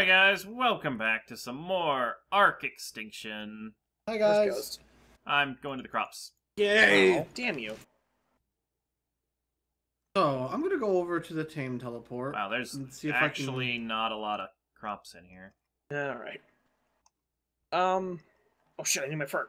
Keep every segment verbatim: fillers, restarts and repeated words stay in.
Alright guys, welcome back to some more ARK Extinction. Hi guys. I'm going to the crops. Yay! Oh, damn you. So, I'm gonna go over to the tame teleport. Wow, there's and see if actually I can... not a lot of crops in here. Alright. Um, oh shit, I need my fur.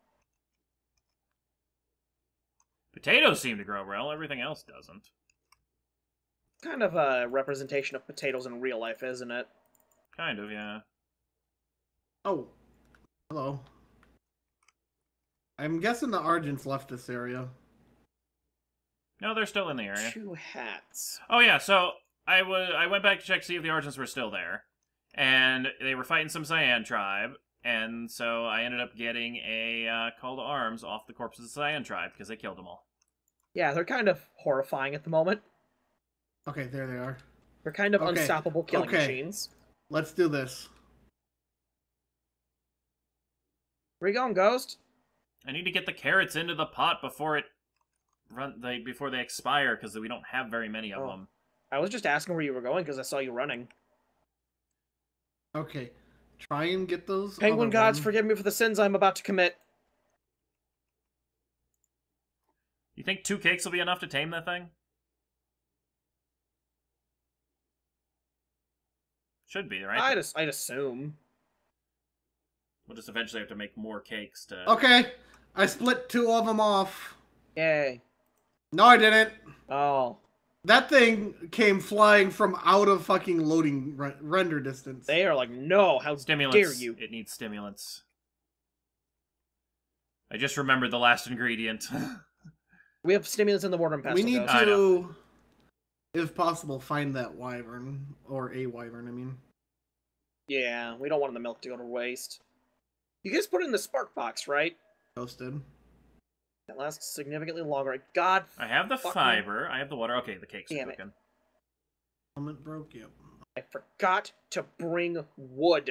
Potatoes seem to grow well, everything else doesn't. Kind of a representation of potatoes in real life, isn't it? Kind of, yeah. Oh. Hello. I'm guessing the Argents left this area. No, they're still in the area. Two hats. Oh yeah, so I, w I went back to check to see if the Argents were still there. And they were fighting some Cyan tribe. And so I ended up getting a uh, call to arms off the corpses of the Cyan tribe, because they killed them all. Yeah, they're kind of horrifying at the moment. Okay, there they are. They're kind of Okay. unstoppable killing Okay. machines. Let's do this. Where you going, Ghost? I need to get the carrots into the pot before it run they before they expire, because we don't have very many of Oh. them. I was just asking where you were going because I saw you running. Okay. Try and get those Penguin other gods, ones. forgive me for the sins I'm about to commit. You think two cakes will be enough to tame that thing? Should be, right? I'd, I'd assume. We'll just eventually have to make more cakes to... Okay. I split two of them off. Yay. No, I didn't. Oh. That thing came flying from out of fucking loading re render distance. They are like, no, how Stimulants. dare you? It needs stimulants. I just remembered the last ingredient. We have stimulants in the water and pestle. We need Ghost. I to, if possible, find that wyvern. Or a wyvern, I mean. Yeah, we don't want the milk to go to waste. You guys put it in the spark box, right? Toasted. That lasts significantly longer. God. I have the fucking- fiber. I have the water. Okay, the cake's Damn it. cooking. Element broke, yep. I forgot to bring wood.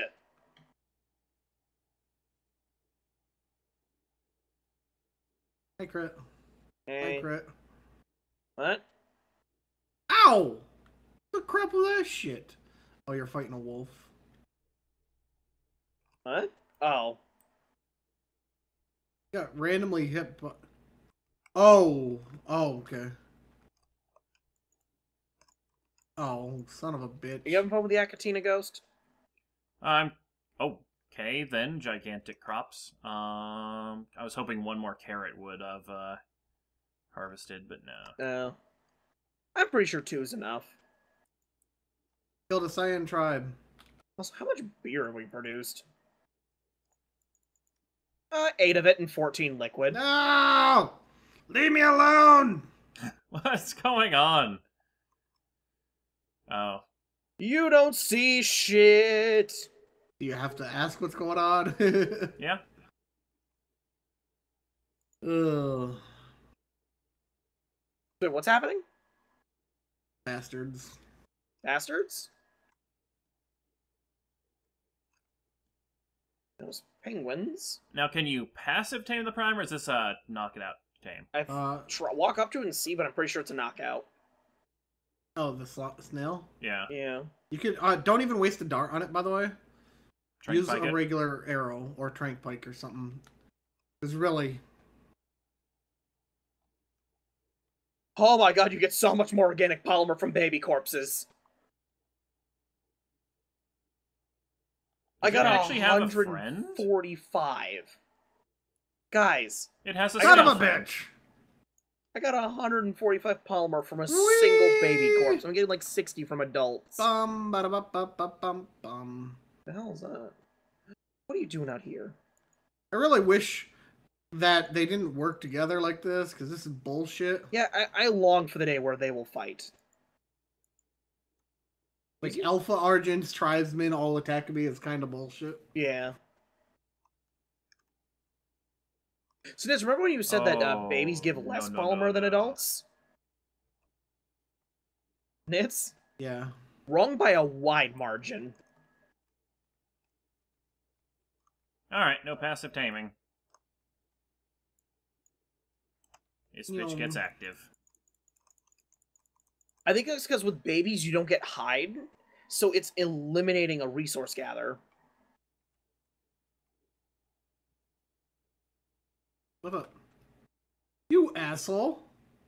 Hey, crit. Hey, Hey. crit. What? Ow! What the crap was that shit? Oh, you're fighting a wolf. What? Oh. Got randomly hit by... Oh! Oh, okay. Oh, son of a bitch. Are you having fun with the Akatina Ghost? Um, okay, then, gigantic crops. Um, I was hoping one more carrot would have, uh, harvested, but no. No. I'm pretty sure two is enough. Killed a Cyan tribe. Also, how much beer have we produced? Uh, eight of it and fourteen liquid. No! Leave me alone! What's going on? Oh. You don't see shit! Do you have to ask what's going on? Yeah? Ugh. Wait, what's happening? Bastards. Bastards? Those penguins? Now, can you passive tame the prime, or is this a knock it out tame? I Uh, try walk up to it and see, but I'm pretty sure it's a knockout. oh, the sl snail? Yeah. Yeah. You could, uh, don't even waste a dart on it, by the way. Trank Use pike a it. regular arrow or trank pike or something. Because really, Oh my god, you get so much more organic polymer from baby corpses. I Does it got actually have a one hundred friend? forty-five. Guys, It has a son of snail a friend. bitch! I got one hundred forty-five polymer from a Whee! single baby corpse. I'm getting like sixty from adults. Bum, ba da ba ba ba bum, bum. The hell is that? What are you doing out here? I really wish that they didn't work together like this, because this is bullshit. Yeah, I, I long for the day where they will fight. Like, Alpha Argents, Tribesmen all attacking me is kind of bullshit. Yeah. So, Nitz, remember when you said that uh, babies give Oh, no, less no, polymer no, than no. adults? Nitz? Yeah. Wrong by a wide margin. Alright, no passive taming. This bitch No. gets active. I think that's because with babies you don't get hide, so it's eliminating a resource gather. What up? You asshole.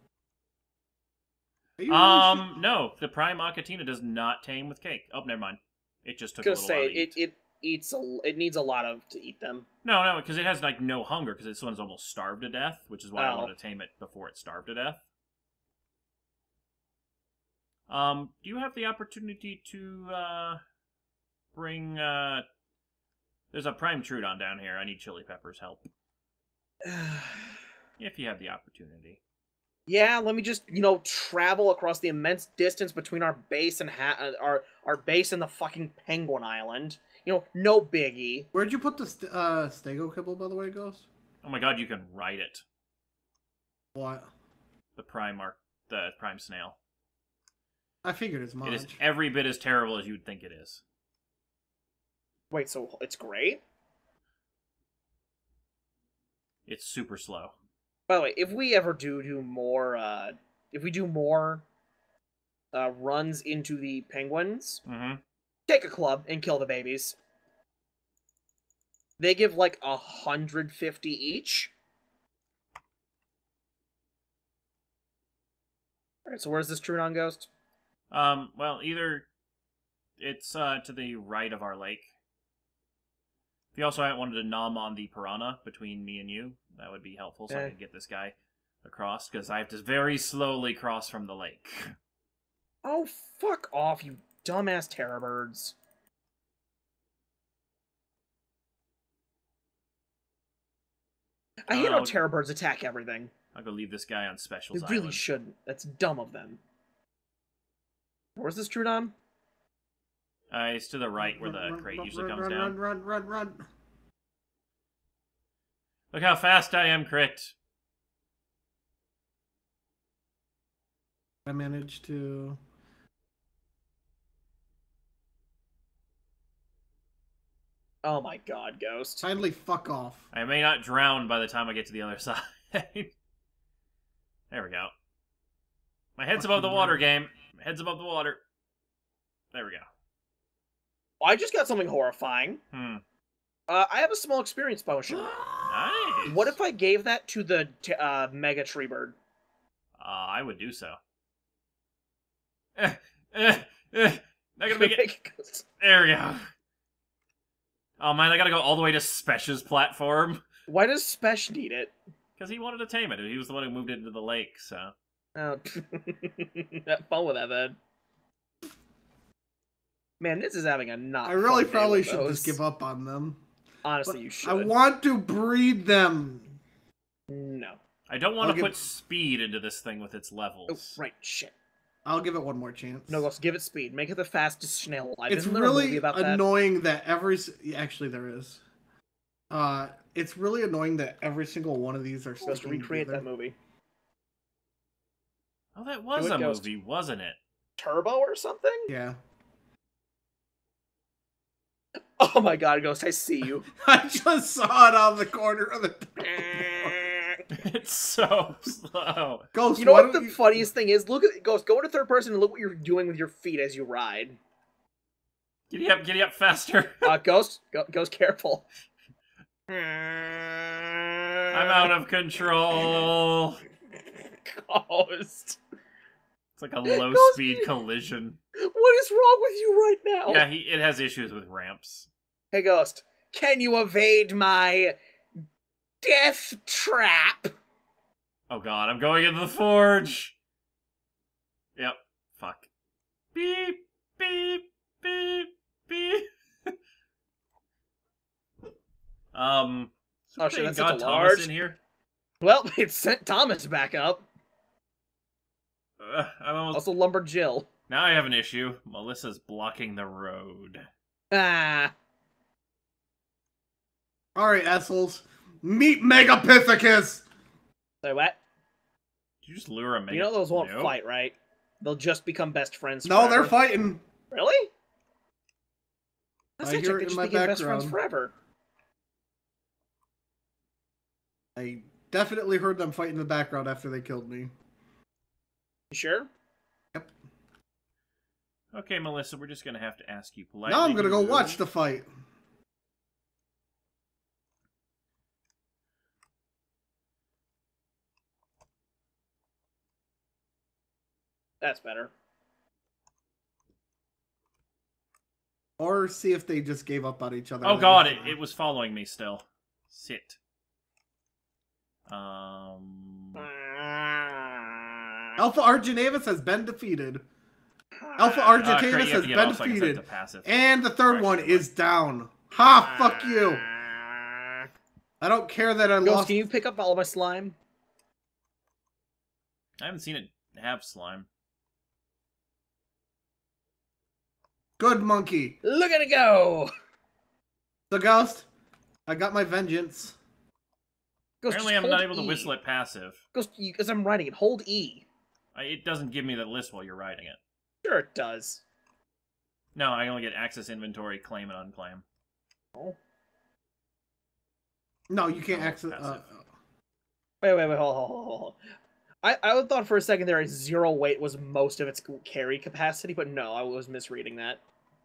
Are you Um, really no, the Prime Akatina does not tame with cake. Oh, never mind. It just took I a was little gonna while say to eat. it, it eats a it needs a lot of to eat them. No, no, because it has like no hunger because this one's almost starved to death, which is why I Oh. wanted to tame it before it starved to death. Um, do you have the opportunity to uh bring uh? There's a Prime Trudon down here. I need Chili Pepper's help. If you have the opportunity. Yeah, let me just you know travel across the immense distance between our base and ha- uh, our our base and the fucking Penguin Island. You know, no biggie. Where'd you put the st uh, Stego Kibble, by the way, Ghost? Oh my god, you can ride it. What? The Prime Arc, the Prime Snail. I figured as much. It is every bit as terrible as you would think it is. Wait, so it's great? It's super slow. By the way, if we ever do do more, uh, if we do more uh, runs into the penguins, Mm-hmm. take a club and kill the babies. They give like a hundred fifty each. All right, so where's this Trudon ghost? Um, well, either it's uh, to the right of our lake. If you also wanted to nom on the piranha between me and you, that would be helpful so I Eh. can get this guy across, because I have to very slowly cross from the lake. Oh, fuck off, you dumbass terror birds. I hate how Oh. terror birds attack everything. I'll go leave this guy on Specials They really Island. shouldn't. That's dumb of them. Where's this Trudon? Uh, it's to the right where the Run, run, crate run, usually run, comes run, down. Run, run, run, run. Look how fast I am, Crit. I managed to... Oh my god, Ghost. Kindly fuck off. I may not drown by the time I get to the other side. There we go. My head's above the Fucking water, bird. game. My head's above the water. There we go. I just got something horrifying. Hmm. Uh, I have a small experience potion. Nice. What if I gave that to the t uh, Mega Tree Bird? Uh, I would do so. Eh, eh, eh. Not gonna make it. There we go. Oh man, I gotta go all the way to Spesh's platform. Why does Spesh need it? Because he wanted to tame it. He was the one who moved it into the lake, so. Oh, have fun with that, then. Man, this is having a not. I really fun day probably with should those. just give up on them. Honestly, But you should. I want to breed them. No. I don't want I'll to give- put speed into this thing with its Oh, levels. right. Shit. I'll give it one more chance. No, let's give it speed. Make it the fastest snail alive. It's Isn't there a movie really about that? annoying that every... s- Actually, there is. Uh, it's really annoying that every single one of these are Supposed to sticking recreate together. that movie. Oh, that was Do it, a Ghost. movie, wasn't it? Turbo or something? Yeah. Oh my god, Ghost, I see you. I just saw it on the corner of the... It's so slow. Ghost, You know why what don't the you... funniest thing is? Look at Ghost, go into third person and look what you're doing with your feet as you ride. Giddy up, giddy up faster. Uh, Ghost, go, Ghost, careful. I'm out of control. Ghost. It's like a low Ghost, speed you- collision. What is wrong with you right now? Yeah, he, it has issues with ramps. Hey, Ghost, can you evade my death trap? Oh god, I'm going into the forge. Yep. Fuck. Beep, beep, beep, beep. um. Oh, shit, that's such God a Thomas large- in here. Well, it sent Thomas back up. Uh, I'm almost... Also lumbered Jill. Now I have an issue. Melissa's blocking the road. Ah. Alright, assholes. Meet Megapithecus! Say what? Did you just lure a mega? You know those won't Nope. fight, right? They'll just become best friends No, forever. they're fighting. Really? That's I not hear check. it They in just my became best friends background. forever. I definitely heard them fight in the background after they killed me. You sure? Okay, Melissa, we're just gonna have to ask you politely. Now I'm gonna go move. watch the fight. That's better. Or see if they just gave up on each other. Oh god, it, it was following me still. Sit. Um. Alpha Argentavis has been defeated. Alpha Uh, Argentavis crap, you have has to get been off so I can set defeated. to passive. And the third one Actually. is down. Ha! Fuck you! I don't care that I Ghost, lost. can you pick up all of my slime? I haven't seen it have slime. Good monkey. Look at it go! So, Ghost, I got my vengeance. Ghost, Apparently, just I'm not hold able to E. whistle it passive. Ghost, because I'm writing it. Hold E. I, it doesn't give me the list while you're writing it. Sure it does. No, I only get access inventory, claim, and unclaim. Oh. No, you can't Oh, access. Uh, passive. Wait, wait, wait, hold, hold, hold, hold. I, I thought for a second there zero weight was most of its carry capacity, but no, I was misreading that.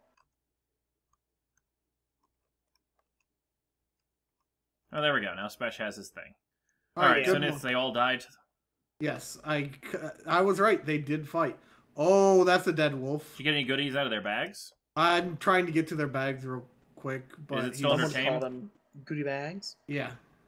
Oh, there we go. Now Spesh has his thing. all Alright, so good Nitz, one. they all died. Yes, I, I was right. They did fight. Oh, that's a dead wolf. Did you get any goodies out of their bags? I'm trying to get to their bags real quick, but it he's- still under Someone tame? call them goodie bags. yeah.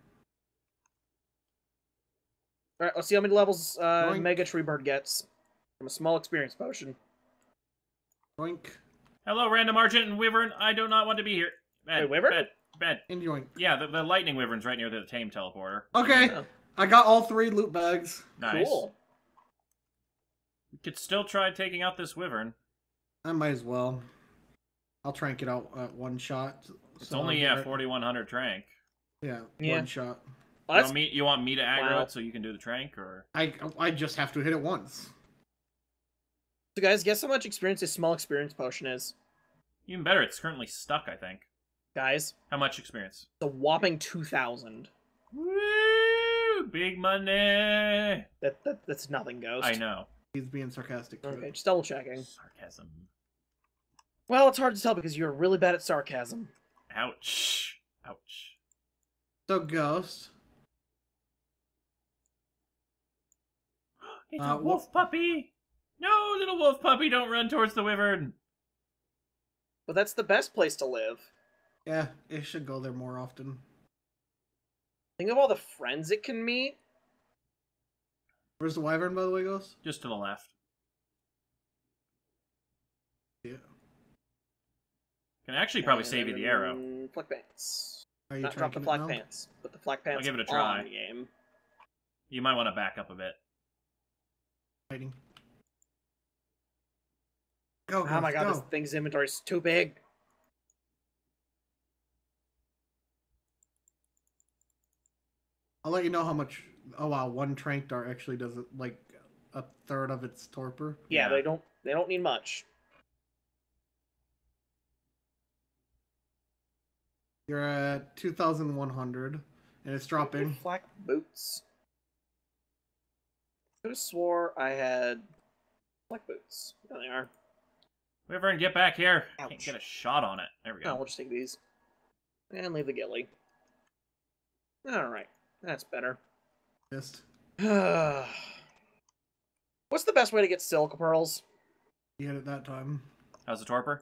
Alright, let's see how many levels uh, Boink. Mega Treebird gets from a small experience potion. Yoink Hello, random Argent and Wyvern. I do not want to be here. Bed, Wait, Wyvern? Bed, bed. and yoink. Yeah, the, the lightning Wyvern's right near the tame teleporter. Okay, Oh, I got all three loot bags. Nice. cool. We could still try taking out this Wyvern. I might as well. I'll trank it out at one shot. It's so only, I'll yeah, get it. forty-one hundred trank. Yeah, Yeah. one shot. Well, You that's want, me, you want me to aggro Wow. it so you can do the trank, or...? I I just have to hit it once. So guys, guess how much experience this small experience potion is? Even better, it's currently stuck, I think. Guys, How much experience? it's a whopping two thousand. Woo! Big money! That, that That's nothing, Ghost. I know. He's being sarcastic. Too. Okay, just double checking. Sarcasm. Well, it's hard to tell because you're really bad at sarcasm. Ouch. Ouch. So Ghost, It's Uh, a wolf puppy! No, little wolf puppy, don't run towards the Wyvern! But that's the best place to live. yeah, it should go there more often. Think of all the friends it can meet. Where's the wyvern, by the way, Ghost? Just to the left. Yeah. Can actually probably save you the arrow. And Flak pants. Are you Not drop the tranking it flak now? pants. Put the flak pants give it a try. on the game. You might want to back up a bit. Fighting. Go, Oh my Ghost, god, go. this thing's inventory is too big. I'll let you know how much. Oh wow, one trank dart actually does it like a third of its torpor. Yeah, Yeah. they don't they don't need much. You're at two thousand one hundred, and it's dropping. Flak boots. Could have swore I had flak boots. There they are. Wyvern, get back here! Can't Ouch. get a shot on it. There we No, go. we'll just take these. And leave the gilly. Alright. That's better. Just What's the best way to get silica pearls, you hit it that time. How's the torpor?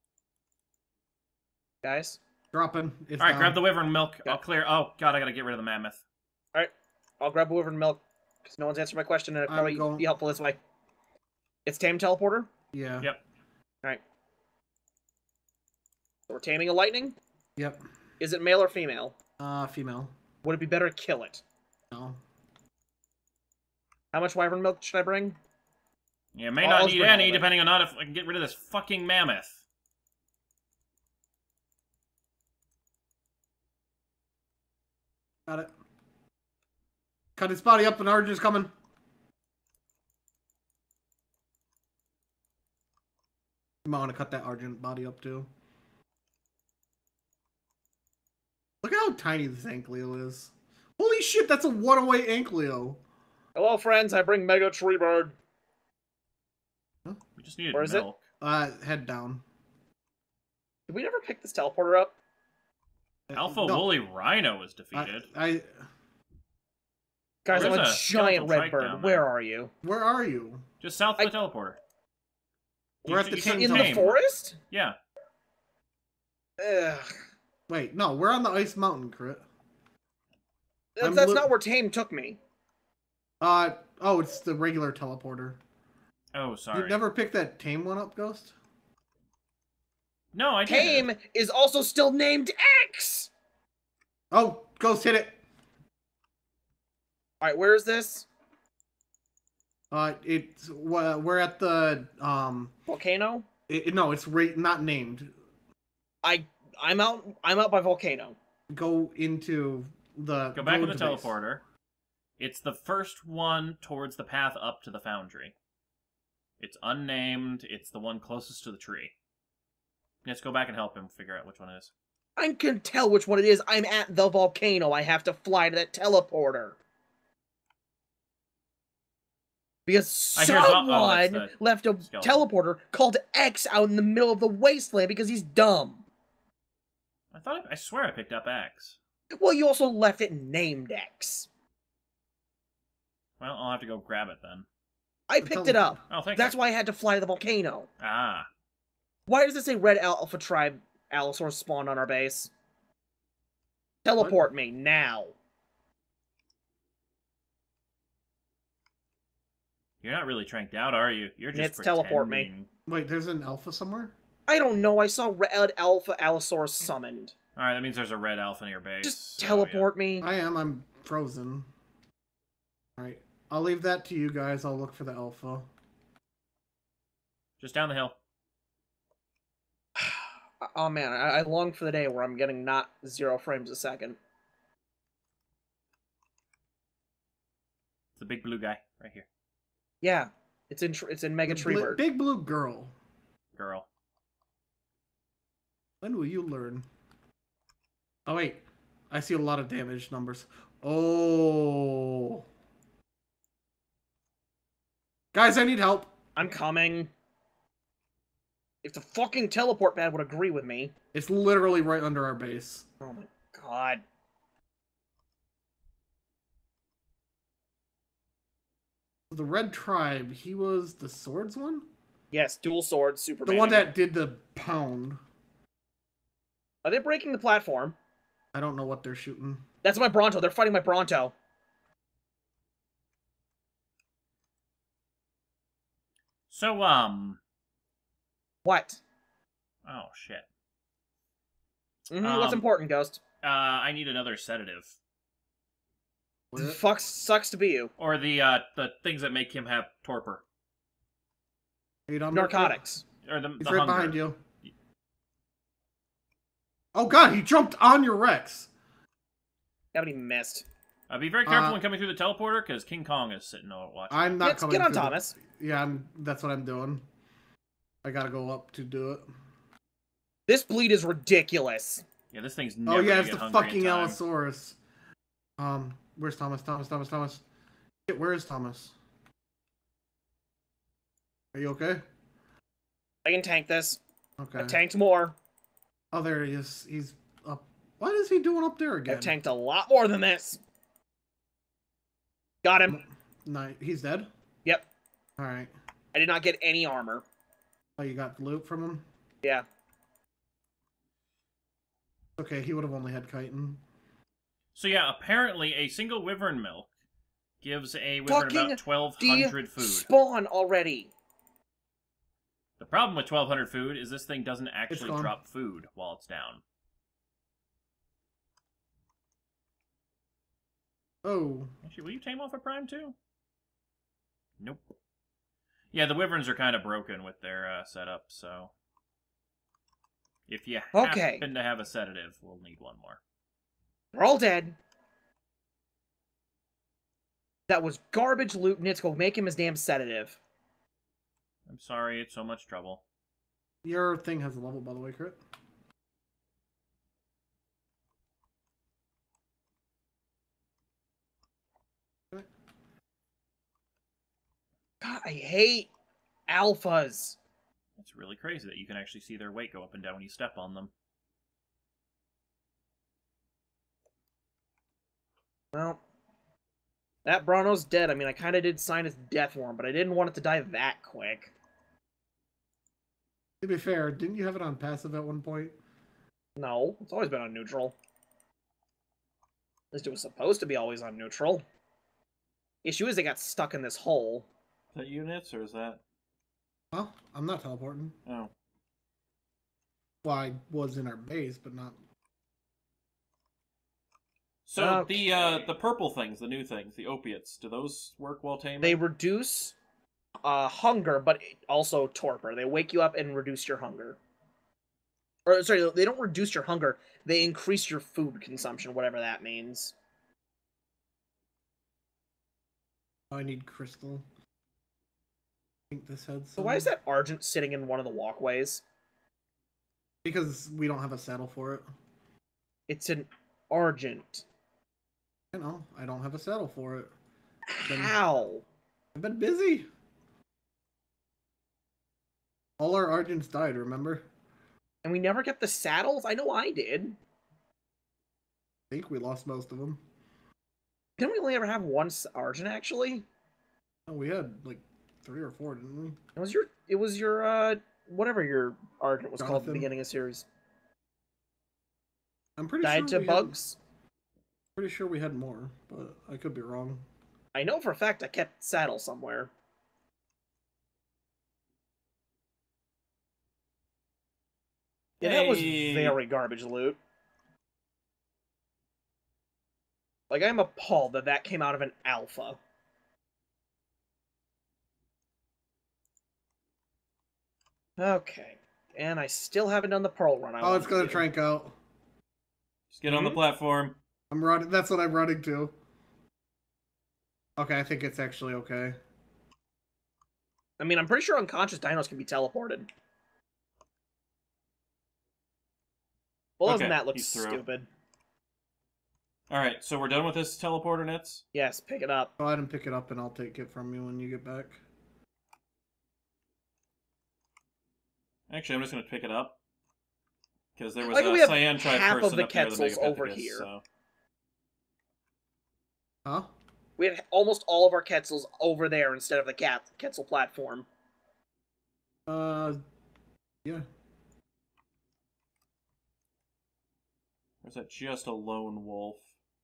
guys? Dropping. It's Alright, down. grab the Wyvern milk. Yeah. I'll clear. Oh, god, I gotta get rid of the mammoth. Alright. I'll grab a wyvern milk, because no one's answered my question, and it'll I'm probably going- be helpful this way. It's tame teleporter. Yeah. Yep. Alright. So we're taming a lightning. Yep. Is it male or female? Uh, female. Would it be better to kill it? No. How much wyvern milk should I bring? You may I'll not just need bring all any, of it. depending on not if I can get rid of this fucking mammoth. Got it. Cut his body up, and Argent's coming. You might want to cut that Argent body up too. Look at how tiny this Ankleo is. Holy shit, that's a one-away Ankleo. Hello, friends. I bring Mega Treebird. We just needed Where is it? milk. Uh, head down. Did we never pick this teleporter up? Alpha No, Woolly Rhino was defeated. I, I. Guys, There's I'm a, a giant skeletal red trike bird. down Where there. are you? Where are you? Just south of I- the teleporter. We're You at sh- the you king should In Tame. the tame. forest? Yeah. Ugh. Wait, no, we're on the ice mountain, Crit. That's, I'm that's li- not where Tame took me. Uh, oh, it's the regular teleporter. Oh, sorry. You never picked that tame one up, Ghost? No, I didn't. Tame is also still named X! Oh, Ghost hit it. Alright, where is this? Uh, it's uh, we're at the um. Volcano? It, no, it's right, not named. I I'm out I'm out by Volcano. Go into the. Go back in the road base. teleporter. It's the first one towards the path up to the foundry. It's unnamed. It's the one closest to the tree. Let's go back and help him figure out which one it is. I can tell which one it is. I'm at the volcano. I have to fly to that teleporter. Because I hear zo- oh, someone that's the left a skeleton. teleporter called X out in the middle of the wasteland because he's dumb. I thought I, I swear I picked up X. Well, you also left it named X. Well, I'll have to go grab it then. I The picked it up. Oh, thank That's you. why I had to fly to the volcano. Ah. Why does it say Red Alpha Tribe Allosaurus spawned on our base? Teleport me now. You're not really tranked out, are you? You're just Nitz, teleport me. pretending. Wait, there's an alpha somewhere. I don't know. I saw Red Alpha Allosaurus summoned. Alright, that means there's a red alpha in your base. Just so, teleport me. I am. I'm frozen. All right, I'll leave that to you guys. I'll look for the alpha. yeah. Just down the hill. Oh man, I, I long for the day where I'm getting not zero frames a second. It's the big blue guy right here. Yeah, it's in tr- it's in Mega The Tree bli- Bird. Big blue girl. Girl. When will you learn? Oh wait, I see a lot of damage numbers. Oh, guys, I need help. I'm coming. If the fucking teleport pad would agree with me. It's literally right under our base. Oh my god. The Red Tribe. He was the swords one. Yes, dual swords, super. The one that did the pound. Are they breaking the platform? I don't know what they're shooting. That's my Bronto. They're fighting my Bronto. So, um... What? Oh, shit. Mm-hmm, what's Um, important, Ghost? Uh, I need another sedative. Where- Fuck sucks to be you. Or the, uh, the things that make him have torpor. Are you done? Narcotics. Or the, He's the right hunger. behind you. Oh god, he jumped on your Rex. Yeah, but he missed. Uh, be very careful Uh, when coming through the teleporter, because King Kong is sitting over watching. I'm not Let's coming. get on through the- Thomas. Yeah, I'm. That's what I'm doing. I gotta go up to do it. This bleed is ridiculous. Yeah, this thing's never Oh yeah, gonna it's get the hungry fucking in time. Allosaurus. Um, where's Thomas? Thomas? Thomas? Thomas? Shit, where is Thomas? Are you okay? I can tank this. Okay. I've tanked more. Oh, there he is. He's up. What is he doing up there again? I've tanked a lot more than this. Got him. No, he's dead. Yep. All right. I did not get any armor. Oh, you got loot from him. Yeah. Okay, he would have only had chitin. So yeah, apparently a single wyvern milk gives a wyvern Fucking about twelve hundred food. Spawn already. The problem with twelve hundred food is this thing doesn't actually gone. drop food while it's down. Oh. Actually, will you tame off a prime too? Nope. Yeah, the wyverns are kind of broken with their uh, setup, so... If you Okay. happen to have a sedative, we'll need one more. They're all dead. That was garbage loot. Nitz, go make him his damn sedative. I'm sorry, it's so much trouble. Your thing has a level, by the way, Crit. God, I hate alphas. It's really crazy that you can actually see their weight go up and down when you step on them. Well, that Bronto's dead. I mean, I kind of did sign his death warrant, but I didn't want it to die that quick. To be fair, didn't you have it on passive at one point? No, it's always been on neutral. At least it was supposed to be always on neutral. Issue is they got stuck in this hole. Is that units, or is that... Well, I'm not teleporting. Oh. Well, I was in our base, but not... So Okay. the uh, the purple things, the new things, the opiates, do those work while taming? They reduce uh, hunger, but also torpor. They wake you up and reduce your hunger. Or, sorry, they don't reduce your hunger. They increase your food consumption, whatever that means. I need crystal. I think this had some... So why is that Argent sitting in one of the walkways? Because we don't have a saddle for it. It's an Argent. I know, I don't have a saddle for it. Been- How? I've been busy. All our Argents died, remember? And we never get the saddles? I know I did. I think we lost most of them. Didn't we only ever have one Argent, actually? Oh, we had like three or four, didn't we? It was your, it was your, uh, whatever your Argent was called at the Jonathan? beginning of the series. I'm pretty Died sure to we had- bugs? Pretty sure we had more, but I could be wrong. I know for a fact I kept saddle somewhere. Yeah, that was Hey. very garbage loot. Like, I'm appalled that that came out of an alpha. Okay. And I still haven't done the pearl run. I Oh, it's wanted gonna to do. trank out. Just get on the Mhm. platform. I'm running. That's what I'm running to. Okay, I think it's actually okay. I mean, I'm pretty sure unconscious dinos can be teleported. Well, other than Okay, that looks he's through. stupid. Alright, so we're done with this teleporter, Nitz? Yes, pick it up. Go ahead and pick it up, and I'll take it from you when you get back. Actually, I'm just going to pick it up. Because there was Like, a we have cyan tribe half of person the up there, the Quetzals over Megapithecus, here. so... Huh? We had almost all of our Quetzals over there instead of the cat Quetzal platform. Uh, yeah. Or is that just a lone wolf?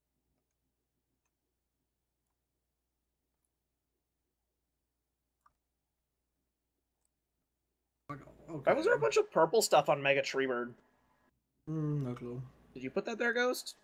Okay. Why was there a bunch of purple stuff on Mega Treebird? Mm, no clue. Did you put that there, Ghost?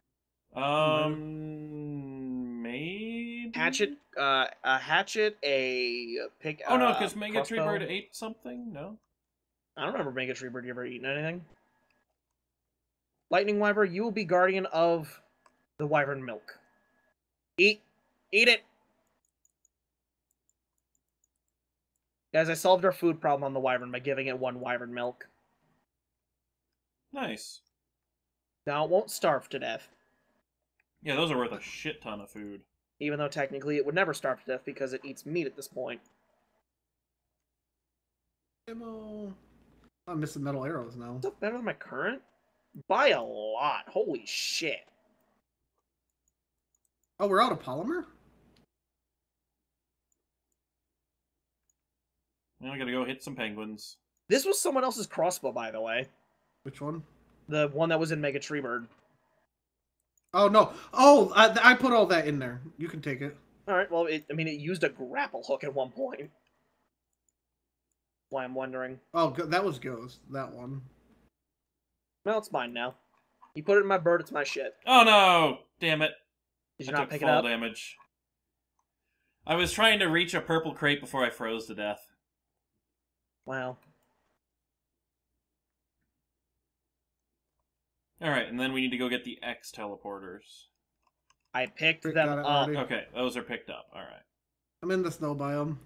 Um, maybe? Hatchet, uh, a hatchet, a pick. Oh no, uh, because Mega crossbow. Treebird ate something? No? I don't remember Mega Treebird ever eating anything. Lightning Wyvern, you will be guardian of the Wyvern milk. Eat, eat it. Guys, I solved our food problem on the Wyvern by giving it one Wyvern milk. Nice. Now it won't starve to death, Yeah, those are worth a shit ton of food. even though technically it would never starve to death because it eats meat at this point. Ammo. I'm missing metal arrows now. Is that better than my current? By a lot. Holy shit. Oh, we're out of polymer? Now I gotta go hit some penguins. This was someone else's crossbow, by the way. Which one? The one that was in Mega Treebird. Oh, no. Oh, I, I put all that in there. You can take it. Alright, well, it, I mean, it used a grapple hook at one point. Why I'm wondering. Oh, go- that was Ghost. That one. Well, it's mine now. You put it in my bird, it's my shit. Oh no! Damn it. Did you I not took pick it fall up? damage. I was trying to reach a purple crate before I froze to death. Wow. Alright, and then we need to go get the X teleporters. I picked Pick them that up. already. Okay, those are picked up. Alright. I'm in the snow biome.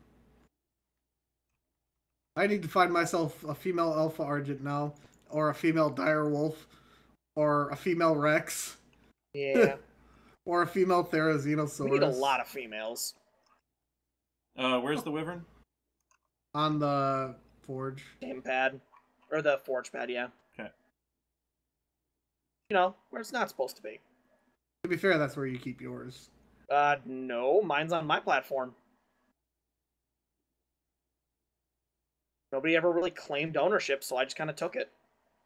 I need to find myself a female alpha argent now, or a female dire wolf, or a female rex, Yeah. or a female therizinosaurus. We need a lot of females. Uh, where's the wyvern? On the forge. Gamepad. Or the forge pad, yeah. Okay. You know, where it's not supposed to be. To be fair, that's where you keep yours. Uh, no, mine's on my platform. Nobody ever really claimed ownership, so I just kind of took it.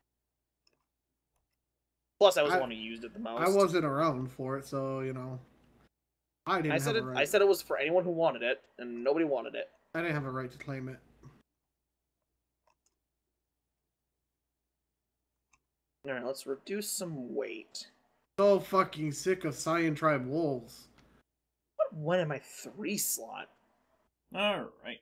Plus, I was I, the one who used it the most. I wasn't around for it, so, you know. I didn't I said have it. a right. I said it was for anyone who wanted it, and nobody wanted it. I didn't have a right to claim it. All right, let's reduce some weight. So fucking sick of Cyan Tribe wolves. What went in my three slot? All right.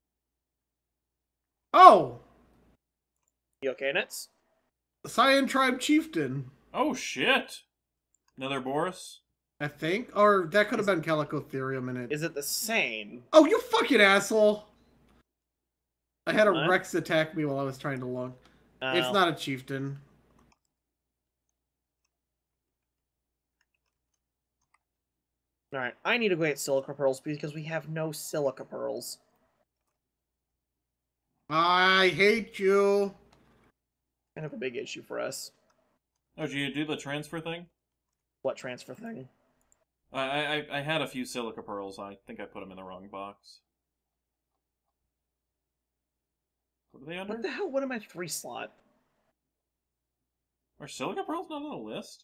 Oh! You okay, Nitz? Cyan Tribe Chieftain. Oh shit! Another Boris? I think. Or that could have been Calicotherium in it. Is it the same? Oh, you fucking asshole! I had a What? Rex attack me while I was trying to look. Uh, It's not a chieftain. Alright, I need to go get silica pearls because we have no silica pearls. I hate you. Kind of a big issue for us. Oh, did you do the transfer thing? What transfer thing? I I I had a few silica pearls. I think I put them in the wrong box. What are they under? What the hell? What am I three slot? Are silica pearls not on the list?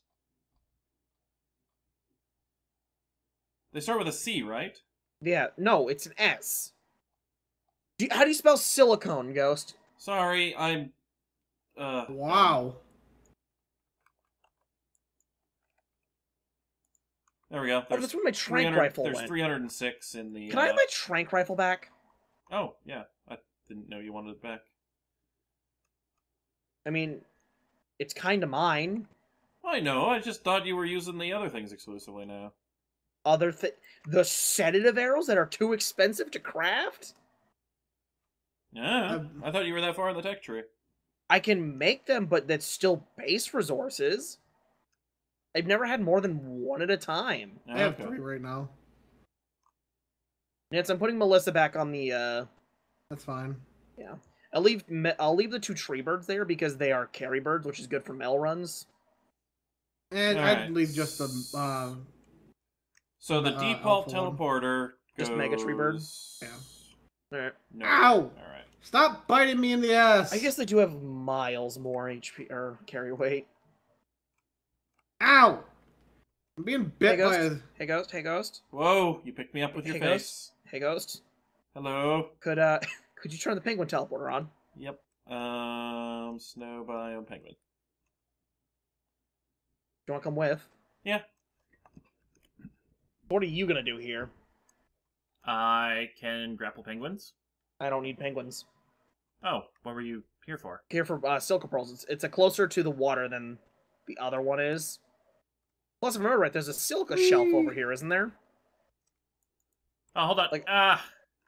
They start with a C, right? Yeah, no, it's an S. Do you, how do you spell silicone, Ghost? Sorry, I'm. Uh. Wow. There we go. Oh, There's that's where my trank 300 rifle There's went. three hundred six in the. Can I uh, have my trank rifle back? Oh yeah, I didn't know you wanted it back. I mean, it's kind of mine. I know. I just thought you were using the other things exclusively now. Other th the sedative arrows that are too expensive to craft? Yeah, Um, I thought you were that far in the tech tree. I can make them, but that's still base resources. I've never had more than one at a time. I have Okay. three right now. Nitz, I'm putting Melissa back on the, uh... That's fine. Yeah. I'll leave, Me- I'll leave the two tree birds there because they are carry birds, which is good for mail runs. And All I'd right. leave just the uh So the uh, default alpha one. teleporter goes... Just Mega Tree Bird? Yeah. Alright. No. Ow! Alright. Stop biting me in the ass. I guess they do have miles more H P, or carry weight. Ow! I'm being Hey, bit by Ghost. a Hey, Ghost. Hey, Ghost. Whoa, you picked me up with your Hey, face. Ghost. Hey, Ghost. Hello? Could, uh, could you turn the penguin teleporter on? Yep. Um, snow biome penguin. Do you want to come with? Yeah. What are you gonna do here? I can grapple penguins. I don't need penguins. Oh, what were you here for? Here for uh, Silka Pearls. It's, it's a closer to the water than the other one is. Plus, if I remember right, there's a silica shelf over here, isn't there? Oh, hold on. Like- ah.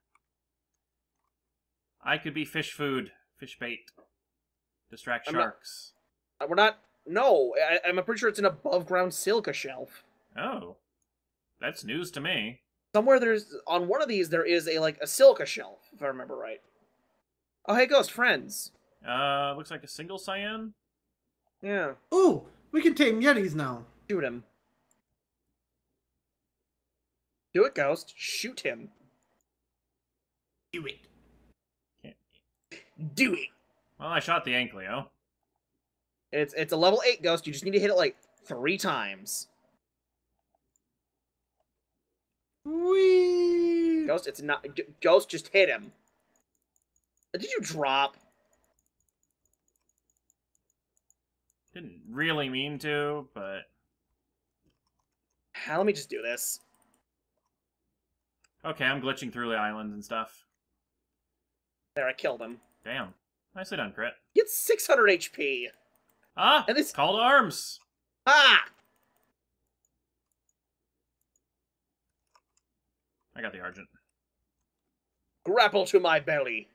I could be fish food, fish bait. Distract I'm not- sharks. Uh, We're not... No, I, I'm pretty sure it's an above-ground silica shelf. Oh, that's news to me. Somewhere there's... On one of these, there is a, like, a silica shelf, if I remember right. Oh, hey, Ghost, friends. Uh, looks like a single cyan. Yeah, Ooh, we can tame Yetis now. shoot him. Do it, Ghost. Shoot him. Do it. Can't. Do it. Well, I shot the Ankleo. It's it's a level eight Ghost. You just need to hit it, like, three times. Whee! Ghost, it's not... G- Ghost, just hit him. Did you drop? Didn't really mean to, but Ah, let me just do this. okay. I'm glitching through the island and stuff. There, I killed him. Damn, nicely done, crit. Get six hundred H P. Ah, And this- call to arms. Ah! I got the Argent. Grapple to my belly.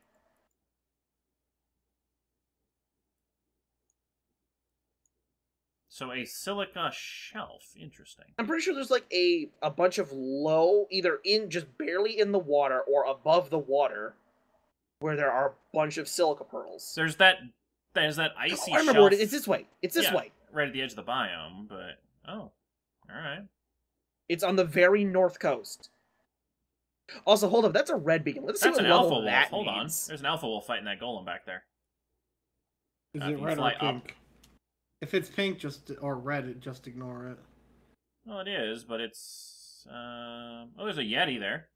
So a silica shelf. Interesting. I'm pretty sure there's like a a bunch of low, either in just barely in the water or above the water. where there are a bunch of silica pearls. There's that. There's that icy Oh, I remember shelf. where it is. It's this way. It's this yeah, way. right at the edge of the biome. But oh, all right. It's on the very north coast. Also, hold up. That's a red beacon. Let's That's see an what alpha level wolf. that Hold on. needs. There's an alpha wolf fighting that golem back there. Is Uh, it can red fly or pink? If it's pink, just or red, it just ignore it. Well, it is, but it's. Uh... Oh, there's a yeti there.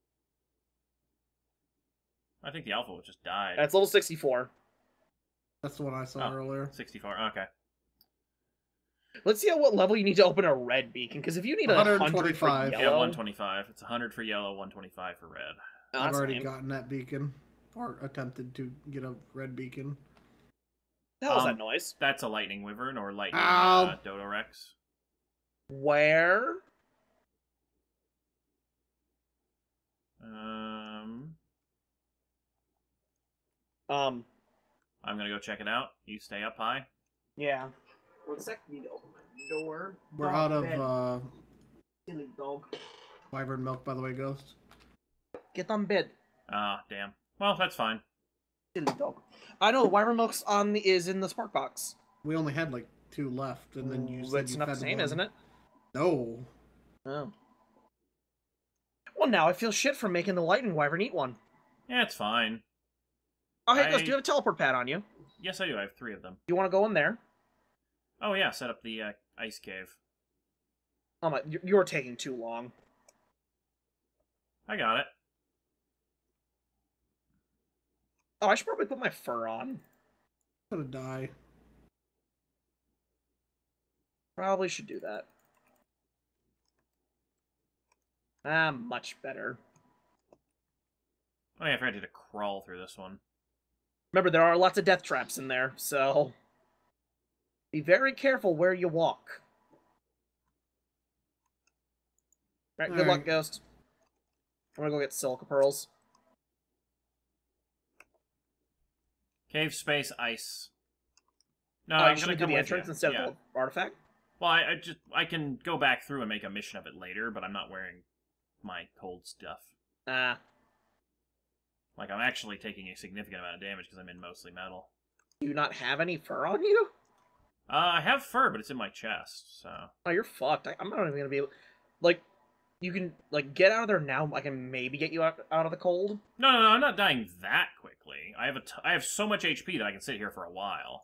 I think the alpha wolf just died. That's level sixty-four. That's the one I saw Oh. earlier. sixty-four. Okay. Let's see at what level you need to open a red beacon, because if you need a hundred for one twenty-five. yellow, Yeah, one twenty-five. It's one hundred for yellow, one twenty-five for red. Oh, I've that's already lame. gotten that beacon, or attempted to get a red beacon. The hell was Um, that noise? That's a lightning wyvern or lightning Ow. uh, dodo rex. Where? Um, Um, I'm gonna go check it out. You stay up high. yeah. One sec, need to open my door. We're Dog out of bed. uh, Silly dog. wyvern milk, by the way, Ghost. Get on bed. Ah, damn. Well, that's fine. Silly dog. I know, the wyvern milk's on the, is in the spark box. We only had like two left, and then you Ooh, said that's you not the fed same, one. isn't it? No. Oh. Well, now I feel shit for making the lightning wyvern eat one. Yeah, it's fine. Oh, hey, I- Gus, do you have a teleport pad on you? Yes, I do. I have three of them. You want to go in there? Oh yeah, set up the uh, ice cave. Oh my, you- you're taking too long. I got it. Oh, I should probably put my fur on. I'm gonna die. Probably should do that. Ah, much better. Oh yeah, I forgot to crawl through this one. Remember, there are lots of death traps in there, so be very careful where you walk. Alright, good luck, Alright. Ghost. I'm gonna go get silica pearls. Cave space ice. No, Oh, I'm you should gonna do come the with entrance you. instead yeah. of the artifact? Well, I, I just I can go back through and make a mission of it later, but I'm not wearing my cold stuff. Ah. Like I'm actually taking a significant amount of damage because I'm in mostly metal. Do you not have any fur on you? Uh, I have fur, but it's in my chest, so. Oh, you're fucked. I, I'm not even gonna be able... Like, you can, like, get out of there now. I can maybe get you out, out of the cold. No, no, no, I'm not dying that quickly. I have a t I have so much H P that I can sit here for a while.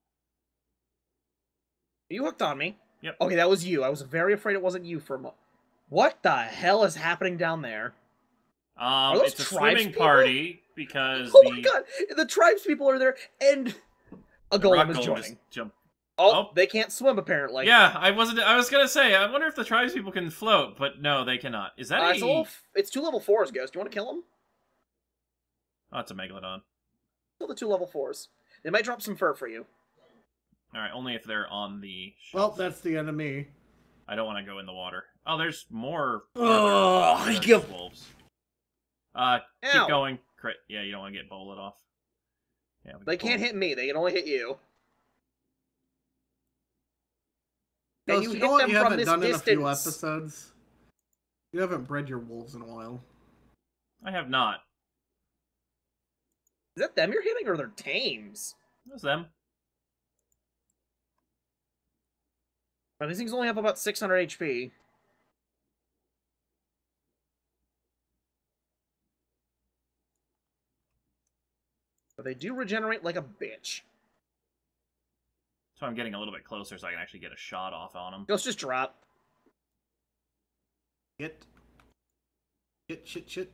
Are you hooked on me? Yep. Okay, that was you. I was very afraid it wasn't you for a moment. What the hell is happening down there? Um, those it's a tribes swimming people? party because Oh the my god! The tribes people are there, and a the rock golem is golem joining. just jumped. Oh, Oh. they can't swim apparently. Yeah, I wasn't. I was gonna say. I wonder if the tribes people can float, but no, they cannot. Is that Uh, a? it's, a level f- it's two level fours, Ghost. Do you want to kill them? Oh, it's a megalodon. Kill the two level fours. They might drop some fur for you. All right, only if they're on the. Well, shelf. that's the enemy. I don't want to go in the water. Oh, there's more. Oh, There's you- wolves. Uh, Ow. keep going. Crit. Yeah, you don't want to get bullet off. Yeah, we They can can't pull. hit me. They can only hit you. Ghost, And you, you hit know what them you from haven't this done distance. in a few episodes? You haven't bred your wolves in a while. I have not. Is that them you're hitting, or they're tames? That's them. Well, these things only have about six hundred H P. But they do regenerate like a bitch. So I'm getting a little bit closer so I can actually get a shot off on them. Ghost, just drop. Shit. Shit, shit, shit.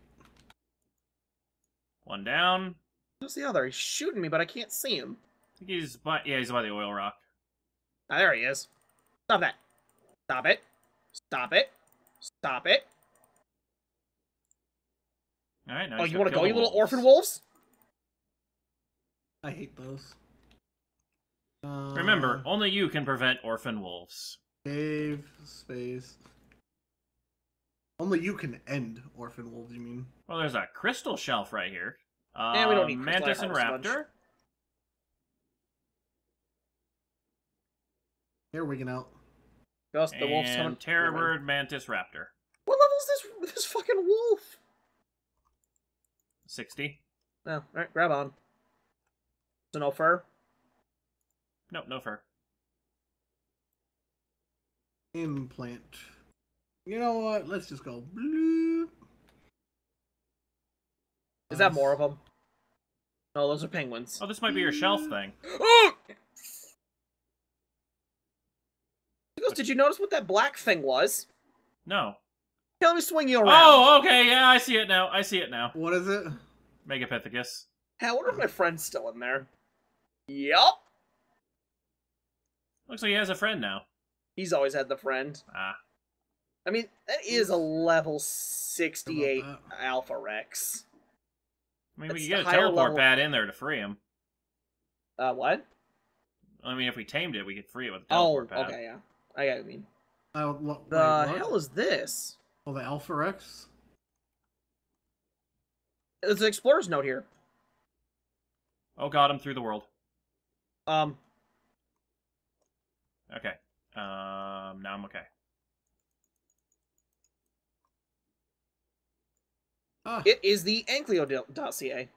One down. Who's the other? He's shooting me, but I can't see him. I think he's by. Yeah, he's by the oil rock. Ah, there he is. Stop that. Stop it. Stop it. Stop it. All right, now Oh, he's you got want to go, kill you the little wolves. orphan wolves? I hate those. Uh, Remember, only you can prevent orphan wolves. Cave, space. Only you can end orphan wolves, you mean? Well, there's a crystal shelf right here. Uh, Yeah, we don't need crystal, I Mantis and harvest a Raptor. bunch. They're wigging out. Ghost, the wolf's coming. And Terror Bird, Mantis, Raptor. What level is this, this fucking wolf? sixty. No, alright, grab on. So no fur? Nope, no fur. Implant. You know what? Let's just go. Bloop. Is that more of them? No, those are penguins. Oh, this might be your shelf thing. Oh! Did you notice what that black thing was? No. Okay, let me swing you around. Oh, okay, yeah, I see it now. I see it now. What is it? Megapithecus. Hey, I wonder if my friend's still in there. Yup. Looks like he has a friend now. He's always had the friend. Ah. I mean, that is a level sixty-eight Alpha Rex. I mean, That's we could get a the higher teleport level- pad in there to free him. Uh, what? I mean, if we tamed it, we could free it with a Oh, teleport pad. okay, yeah. I got what you mean. Uh, lo- The wait, what? hell is this? Oh, the Alpha X? There's an explorer's note here. Oh god, I'm through the world. Um, Okay. Um, now I'm okay. Ah, it is the Anklio dossier.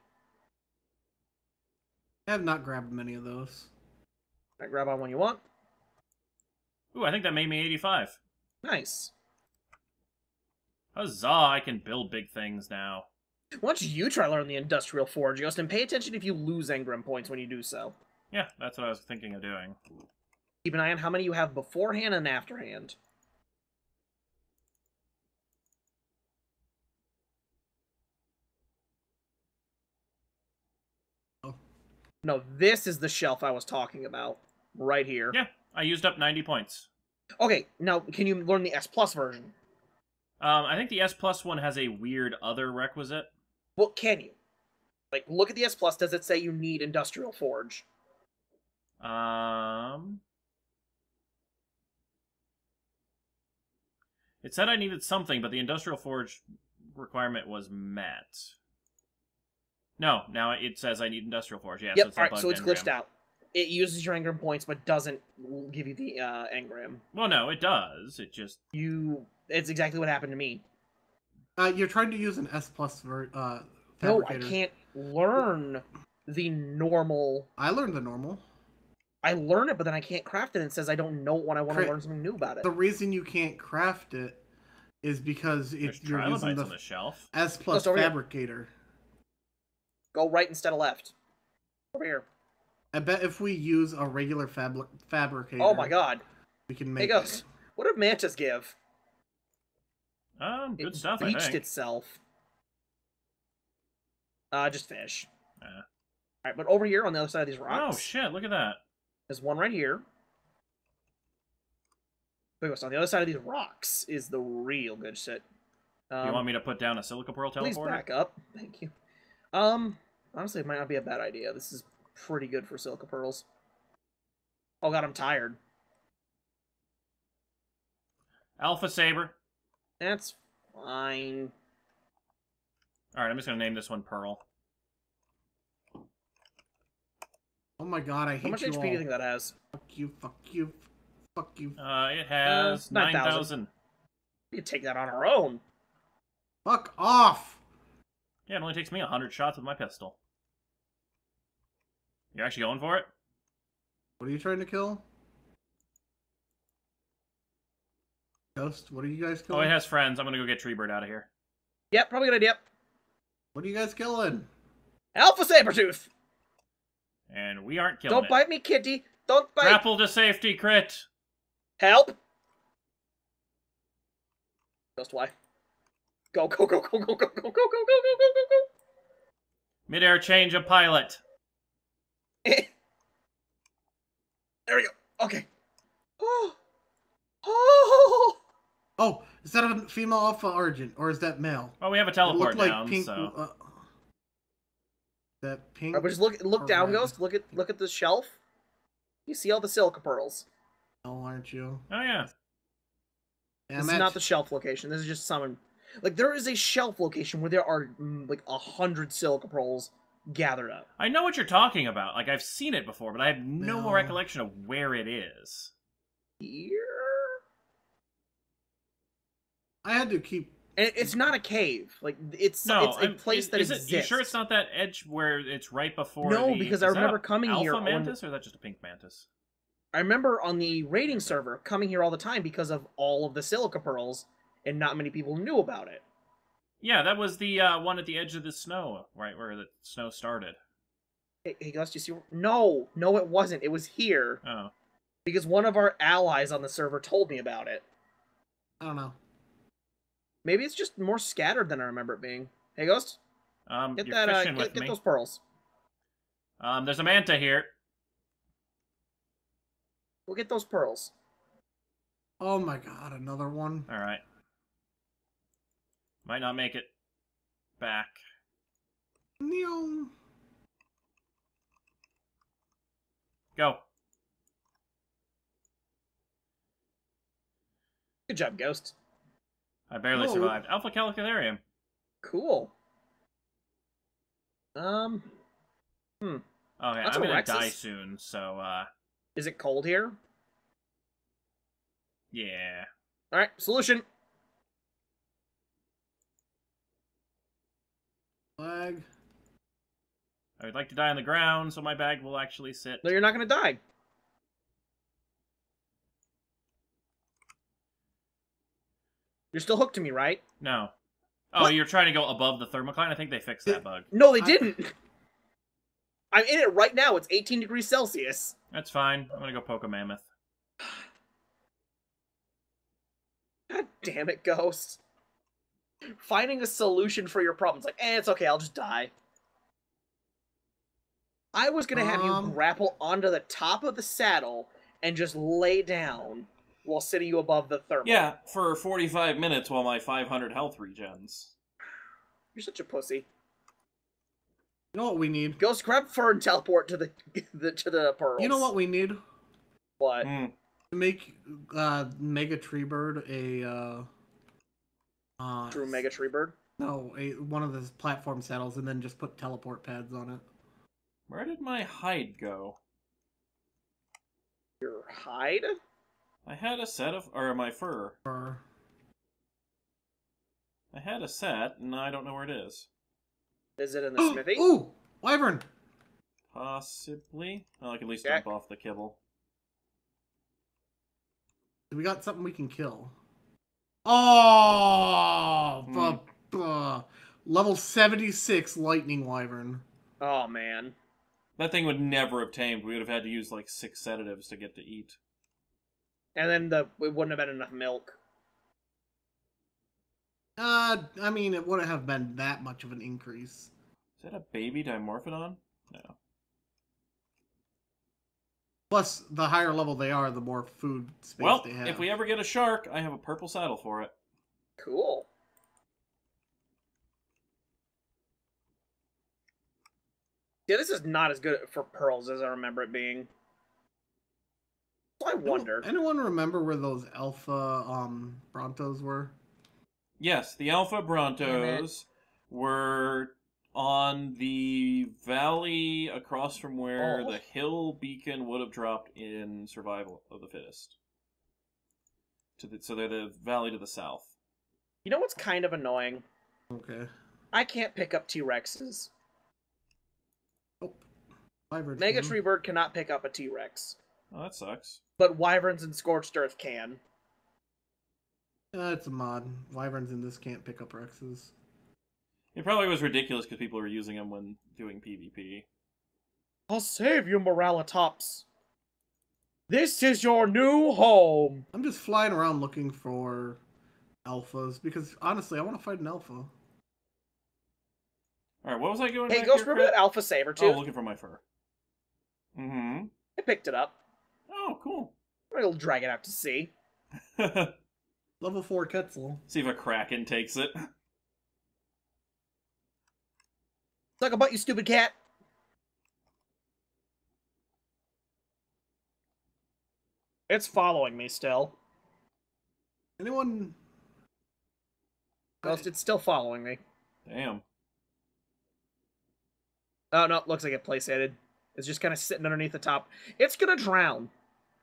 I have not grabbed many of those. I grab on when you want. Ooh, I think that made me eighty-five. Nice. Huzzah, I can build big things now. Why don't you try learn the Industrial Forge, Ghost, and pay attention if you lose engram points when you do so. Yeah, that's what I was thinking of doing. Keep an eye on how many you have beforehand and afterhand. Oh. No, this is the shelf I was talking about. Right here. Yeah, I used up ninety points. Okay, now can you learn the S Plus version? Um, I think the S Plus one has a weird other requisite. Well, can you? Like, look at the S Plus. Does it say you need Industrial Forge? Um... It said I needed something, but the Industrial Forge requirement was met. No, now it says I need Industrial Forge. Yeah, Yep, so it's, alright, so it's glitched engram. out. It uses your engram points, but doesn't give you the uh, engram. Well, no, it does. It just... You... It's exactly what happened to me. Uh, you're trying to use an S plus ver uh, No, I fabricator. can't learn the normal... I learned the normal. I learn it, but then I can't craft it, and it says I don't know when I want to Cra- learn something new about it. The reason you can't craft it is because There's if you're using trilobites the on the shelf. S plus Just over here. fabricator. Go right instead of left. Over here. I bet if we use a regular fabri- fabricator, Oh my god. we can Hey, make Ghost. it. What did Mantis give? Um, good It stuff, I bleached think. itself. Uh, just fish. Uh. Alright, but over here on the other side of these Oh, rocks, shit, look at that. there's one right here. Wait, what's on the other side of these rocks is the real good shit. Um, you want me to put down a Silica Pearl please teleporter? back up. Thank you. Um, honestly, it might not be a bad idea. This is pretty good for Silica Pearls. Oh god, I'm tired. Alpha Saber. That's fine. Alright, I'm just gonna name this one Pearl. Oh my god, I hate How much you H P all. do you think that has? Fuck you, fuck you, fuck you. Uh, it has Uh, nine nine thousand. thousand. You can take that on our own. Fuck off! Yeah, it only takes me one hundred shots with my pistol. You're actually going for it? What are you trying to kill? Ghost, what are you guys Oh, killing? it has friends. I'm gonna go get Treebird out of here. Yep, probably a good idea. What are you guys killing? Alpha Sabertooth! And we aren't killing Don't it. bite me, kitty! Don't bite! Grapple to safety, crit! Help! Just why? Go, go, go, go, go, go, go, go, go, go, go, go, go, go! Midair change of pilot. There we go. Okay. Oh. Oh. Oh, is that a female alpha Argent, or is that male? Well, we have a It teleport looked like down, pink. so... Uh, that pink. Right, but just look, look or down, red. Ghost. Look at, look at the shelf. You see all the silica pearls. Oh, aren't you? Oh, yeah. Damn This is it. not the shelf location. This is just summon. Like there is a shelf location where there are mm, like a hundred silica pearls gathered up. I know what you're talking about. Like, I've seen it before, but I have no, No. recollection of where it is. Here. I had to keep And it's not a cave. Like it's No, it's a I'm- place is, that is exists. it, you sure it's not that edge where it's right before? No, the, because is I that remember a coming alpha here when- mantis, or is that just a pink mantis? I remember on the raiding server coming here all the time because of all of the silica pearls, and not many people knew about it. Yeah, that was the uh, one at the edge of the snow, right where the snow started. Hey, hey Gus, do you see? No, no, it wasn't. It was here Oh, because one of our allies on the server told me about it. I don't know. Maybe it's just more scattered than I remember it being. Hey, Ghost, um, get you're that. Uh, fishing get with get me. those pearls. Um, there's a manta here. We'll get those pearls. Oh my god, another one. All right. Might not make it back. Neon. Go. Good job, Ghost. I barely Whoa. survived. Alpha Calicarium. Cool. Um. Hmm. Okay, That's I'm a gonna Rexus. die soon, so uh, Is it cold here? yeah. All right. Solution. Flag. I would like to die on the ground, so my bag will actually sit. No, you're not gonna die. You're still hooked to me, right? No. Oh, What? you're trying to go above the thermocline? I think they fixed that bug. No, they I- didn't. I'm in it right now. It's eighteen degrees Celsius. That's fine. I'm gonna go poke a mammoth. God damn it, Ghost. Finding a solution for your problems. Like, eh, it's okay, I'll just die. I was gonna have Um. you grapple onto the top of the saddle and just lay down while sitting you above the thermal. Yeah, for forty-five minutes while my five hundred health regens. You're such a pussy. You know what we need? Ghost, grab fur and teleport to the, the to the pearls. You know what we need? What? Mm. To make uh, Mega Tree Bird a uh, uh, True Mega Tree Bird? no, a one of the platform saddles, and then just put teleport pads on it. Where did my hide go? Your hide? I had a set of... or my fur. Or I had a set, and I don't know where it is. Is it in the smithy? Ooh, wyvern. Possibly. Well, I can at least Jack. dump off the kibble. We got something we can kill. Oh, Hmm. bu- bu- level seventy-six lightning wyvern. Oh, man. That thing would never have tamed. We would have had to use like six sedatives to get to eat. And then the it wouldn't have been enough milk. Uh, I mean, it wouldn't have been that much of an increase. Is that a baby Dimorphodon? No. Plus, the higher level they are, the more food space Well, they have. if we ever get a shark, I have a purple saddle for it. Cool. Yeah, this is not as good for pearls as I remember it being. So I wonder. Anyone remember where those alpha um Brontos were? Yes, the Alpha Brontos were on the valley across from where Oh. the hill beacon would have dropped in Survival of the Fittest. To the, so they're the valley to the south. You know what's kind of annoying? Okay. I can't pick up T-Rexes. Oh, wyvern. Mega Tree Bird cannot pick up a T-Rex. Oh, that sucks. But Wyverns and Scorched Earth can. Uh, it's a mod. Wyverns in this can't pick up Rexes. It probably was ridiculous because people were using them when doing PvP. I'll save you, Moralitops. This is your new home. I'm just flying around looking for alphas because honestly, I want to fight an alpha. Alright, what was I doing Hey, back Ghost, here, remember Crit? that Alpha Saber Oh, too? looking for my fur. Mm-hmm. I picked it up. Oh, cool. I'll drag it out to sea. Level four Quetzal. See if a Kraken takes it. Suck a butt, you stupid cat. It's following me still. Anyone? Ghost, it's still following me. Damn. Oh, no, looks like it placated. It's just kind of sitting underneath the top. It's gonna drown.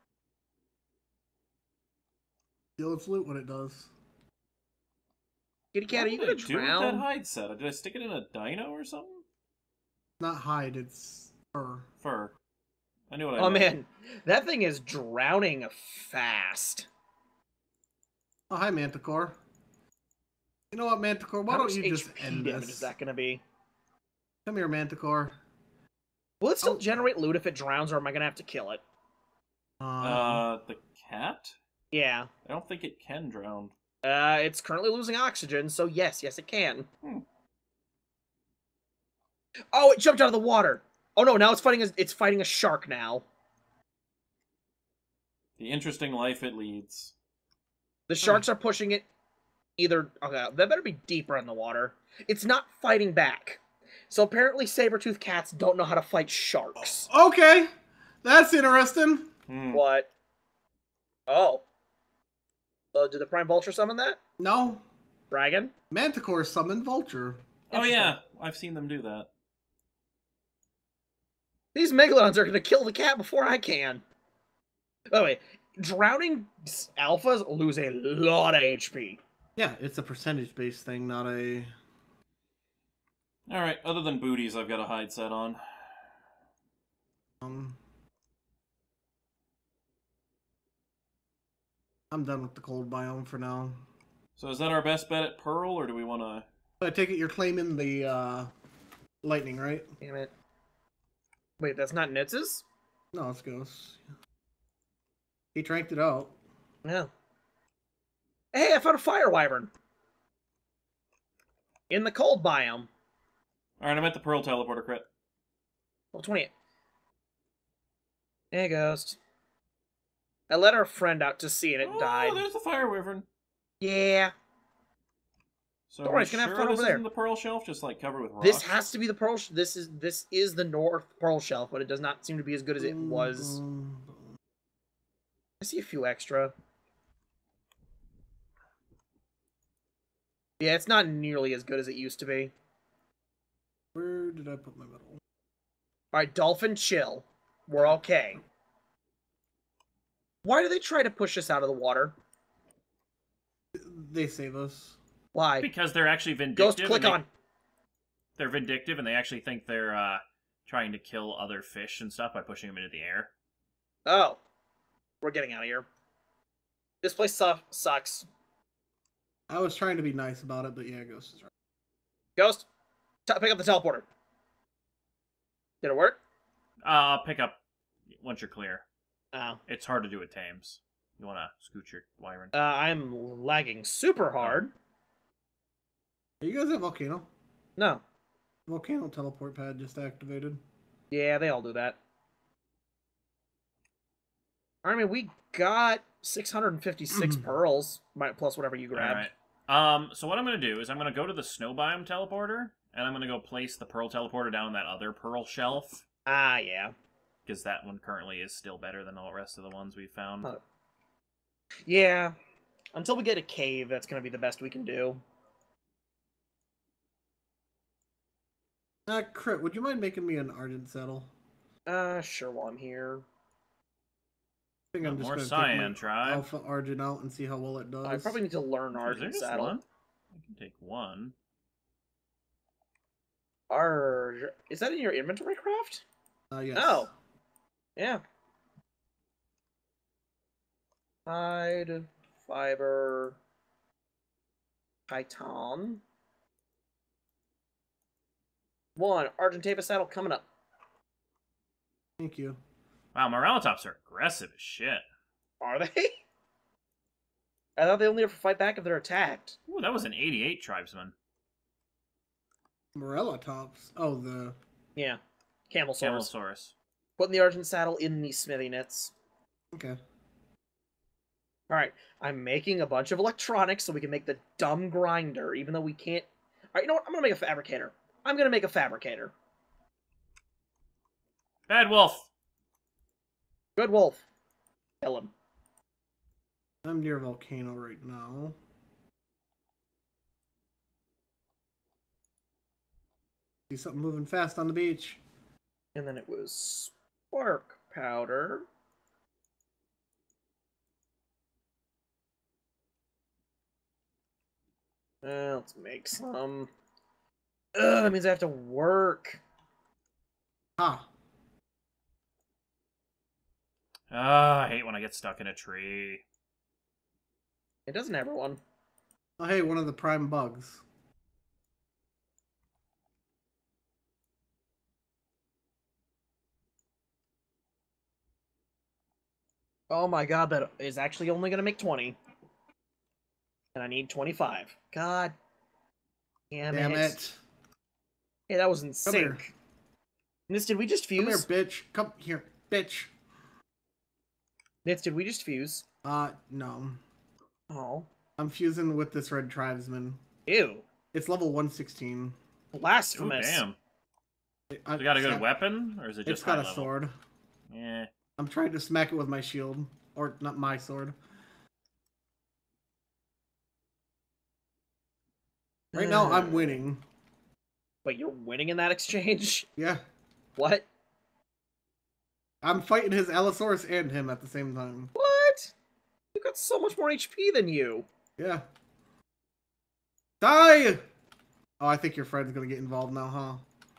Steal its loot when it does. Kitty cat, What are you did gonna I do with drown? that hide set? Did I stick it in a dino or something? Not hide, it's fur. Fur. I knew what I Oh meant. man, that thing is drowning fast. Oh, hi, Manticore. You know what, Manticore? Why How don't much you H just P end damage this? is that gonna be? Come here, Manticore. Will it still Oh. generate loot if it drowns, or am I gonna have to kill it? Uh, Uh, the cat? Yeah. I don't think it can drown. Uh, it's currently losing oxygen, so yes, yes it can. Hmm. Oh, it jumped out of the water. Oh no, now it's fighting a, it's fighting a shark now. The interesting life it leads. The sharks are pushing it either... Okay, that better be deeper in the water. It's not fighting back. So apparently saber-toothed cats don't know how to fight sharks. okay, that's interesting. Hmm. What? Oh. So did the Prime Vulture summon that? No, Dragon? Manticore summoned Vulture. Oh yeah, I've seen them do that. These Megalodons are going to kill the cat before I can. By the way, drowning alphas lose a lot of H P. Yeah, it's a percentage-based thing, not a... Alright, other than booties, I've got a hide set on. Um, I'm done with the cold biome for now. So is that our best bet at Pearl, or do we want to... I take it you're claiming the uh, lightning, right? Damn it. Wait, that's not Nitz's? No, it's Ghost. He tranked it out. No. Hey, I found a fire wyvern. In the cold biome. Alright, I'm at the Pearl teleporter crit. Level twenty-eight. Hey, Ghost. I let our friend out to sea and it Oh, died. there's the fire wyvern. Yeah. So Don't are worry, we it's gonna have sure fun this over there. isn't the Pearl Shelf, just like covered with rocks? This has to be the pearl. Sh this is this is the North Pearl Shelf, but it does not seem to be as good as it was. Um, I see a few extra. Yeah, it's not nearly as good as it used to be. Where did I put my medal? All right, Dolphin, chill. We're okay. Why do they try to push us out of the water? They save us. Why? Because they're actually vindictive. Ghost, click and they, on. They're vindictive, and they actually think they're uh, trying to kill other fish and stuff by pushing them into the air. Oh. We're getting out of here. This place su sucks. I was trying to be nice about it, but yeah, Ghost is right. Ghost, t pick up the teleporter. Did it work? Uh, pick up once you're clear. Oh. It's hard to do with tames. You want to scoot your wyvern. Uh, I'm lagging super hard. You guys have Volcano? No. Volcano teleport pad just activated. Yeah, they all do that. I mean, we got six hundred fifty-six pearls, plus whatever you grabbed. Alright. Um, so what I'm going to do is I'm going to go to the snow biome teleporter, and I'm going to go place the pearl teleporter down that other pearl shelf. Ah, yeah. Because that one currently is still better than the rest of the ones we found. Huh. Yeah. Until we get a cave, that's going to be the best we can do. Uh, Crit, would you mind making me an Argent saddle? Uh, sure, while I'm here. I think I'm just More gonna cyan take my tribe. Alpha Argent out and see how well it does. I probably need to learn Is there Argent just Saddle. one? I can take one. Arg... Is that in your inventory craft? Uh, yes. Oh. Yeah. Hide, fiber, chiton. One, Argentava saddle coming up. Thank you. Wow, Morelatops are aggressive as shit. Are they? I thought they only ever fight back if they're attacked. Ooh, that was an eighty-eight tribesman. Morella tops. Oh, the... Yeah. Camelsaurus. Camelsaurus. Putting the Argent saddle in the smithy nits. Okay. Alright, I'm making a bunch of electronics so we can make the dumb grinder, even though we can't... Alright, you know what? I'm gonna make a fabricator. I'm gonna make a fabricator. Bad wolf! Good wolf. Kill him. I'm near Volcano right now. See something moving fast on the beach. And then it was spark powder. Uh, let's make some. Ugh, that means I have to work. Ah. Ah, I hate when I get stuck in a tree. It doesn't everyone. Oh, hey, one of the prime bugs. Oh my god, that is actually only gonna make twenty. And I need twenty-five. God damn, Damn it. it. Hey, that was in Come here. sync. Nitz, did we just Come here, fuse? bitch. Come here, bitch. Nitz, did we just fuse? Uh, no. Oh. I'm fusing with this red tribesman. Ew. It's level one sixteen. Ooh, Blasphemous. damn. I, It got a good got, weapon, or is it just It's got high a level? sword. Yeah. I'm trying to smack it with my shield. Or, not my sword. Right now, I'm winning. Wait, you're winning in that exchange? Yeah. What? I'm fighting his Allosaurus and him at the same time. What? You got so much more H P than you. Yeah. Die! Oh, I think your friend's gonna get involved now, huh?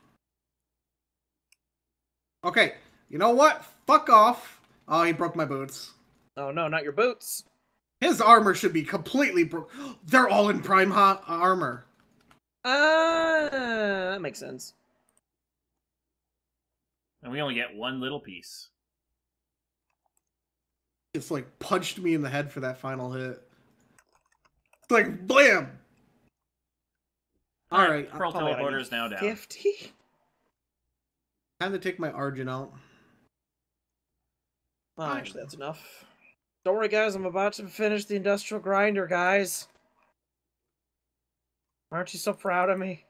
Okay, you know what? Fuck off. Oh, he broke my boots. Oh no, not your boots. His armor should be completely broke. They're all in prime hot armor. Ah, uh, that makes sense. And we only get one little piece. It's like punched me in the head for that final hit. It's like blam. All right, Pearl probably teleporter is now down. fifty? time to take my Argent out. Oh, actually, that's enough. Don't worry, guys. I'm about to finish the industrial grinder, guys. Aren't you so proud of me?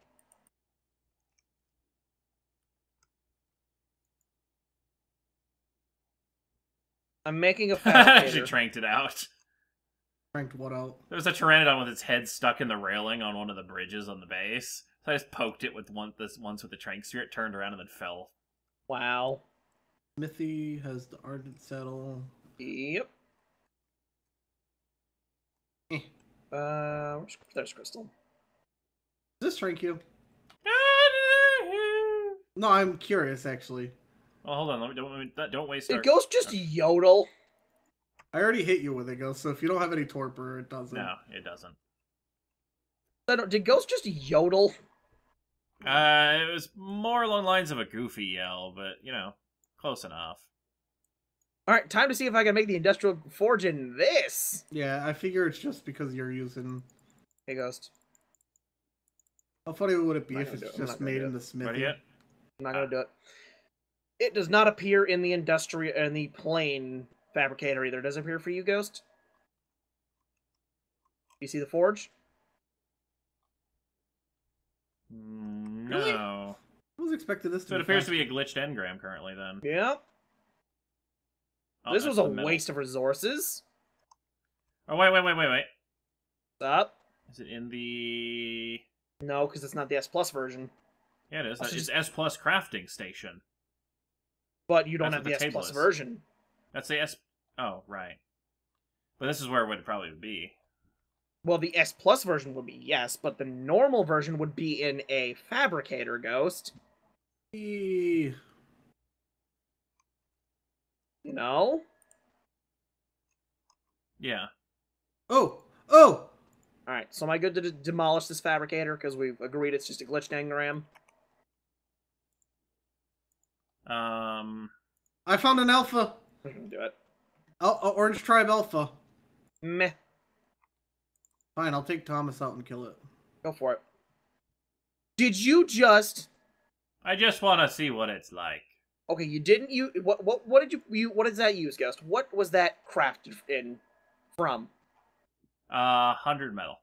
I'm making a I actually fabricator. tranked it out. Cranked what out? There was a pteranodon with its head stuck in the railing on one of the bridges on the base. So I just poked it with one this once with the trank sphere. It turned around and then fell. Wow. Smithy has the Argent saddle. Yep. Eh. Uh, where's, there's Crystal. Does this rank you? No, I'm curious actually. Oh, hold on. Let me, don't, don't waste our... Did Ghost just yodel? I already hit you with it, Ghost, so if you don't have any torpor, it doesn't. No, it doesn't. I don't- Did Ghost just yodel? Uh, it was more along the lines of a goofy yell, but, you know, close enough. Alright, time to see if I can make the industrial forge in this. Yeah, I figure it's just because you're using... Hey, Ghost. How funny would it be I'm if not it's gonna do it. I'm just not gonna made do in the it. smithy? Ready yet? I'm not gonna do it. It does not appear in the industrial in the plain fabricator either. Does it appear for you, Ghost? You see the forge? Mm, Really? No. I was expecting this to So it be appears fast. to be a glitched engram currently, then. Yep. Oh, This that's was a the middle. waste of resources. Oh, wait, wait, wait, wait, wait. Up? Is it in the... No, because it's not the S Plus version. Yeah, it is. Also It's just- S Plus Crafting Station. But you don't That's have what the the S table Plus is. version. That's the S... Oh, right. But this is where it would probably be. Well, the S Plus version would be yes, but the normal version would be in a fabricator, Ghost. Eee. No? Yeah. Oh! Oh! Alright, so am I good to d demolish this fabricator? Because we've agreed it's just a glitched engram. Um... I found an alpha! I'm gonna do it. Al uh, Orange Tribe Alpha. Meh. Fine, I'll take Thomas out and kill it. Go for it. Did you just... I just want to see what it's like. Okay, you didn't use... What, what, what did you... you what does that use, Ghost? What was that crafted in... from? Uh, one hundred metal.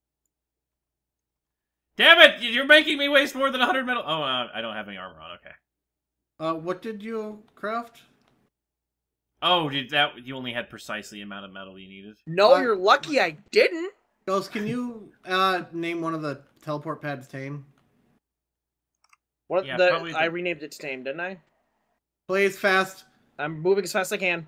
Damn it! You're making me waste more than one hundred metal. Oh, uh, I don't have any armor on. Okay. Uh, what did you craft? Oh, did that? You only had precisely the amount of metal you needed. No, Uh, you're lucky I didn't. Ghost, can you uh name one of the teleport pads tame? What Yeah, the, probably I the- renamed it to Tame, didn't I? Please, fast. I'm moving as fast as I can.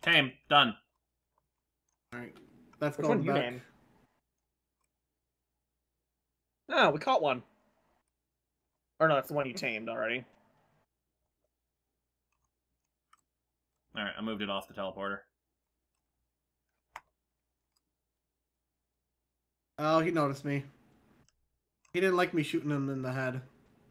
Tame. Done. Alright. That's Which going one you back. name? Oh, we caught one. Or no, that's the one you tamed already. Alright, I moved it off the teleporter. Oh, he noticed me. He didn't like me shooting him in the head.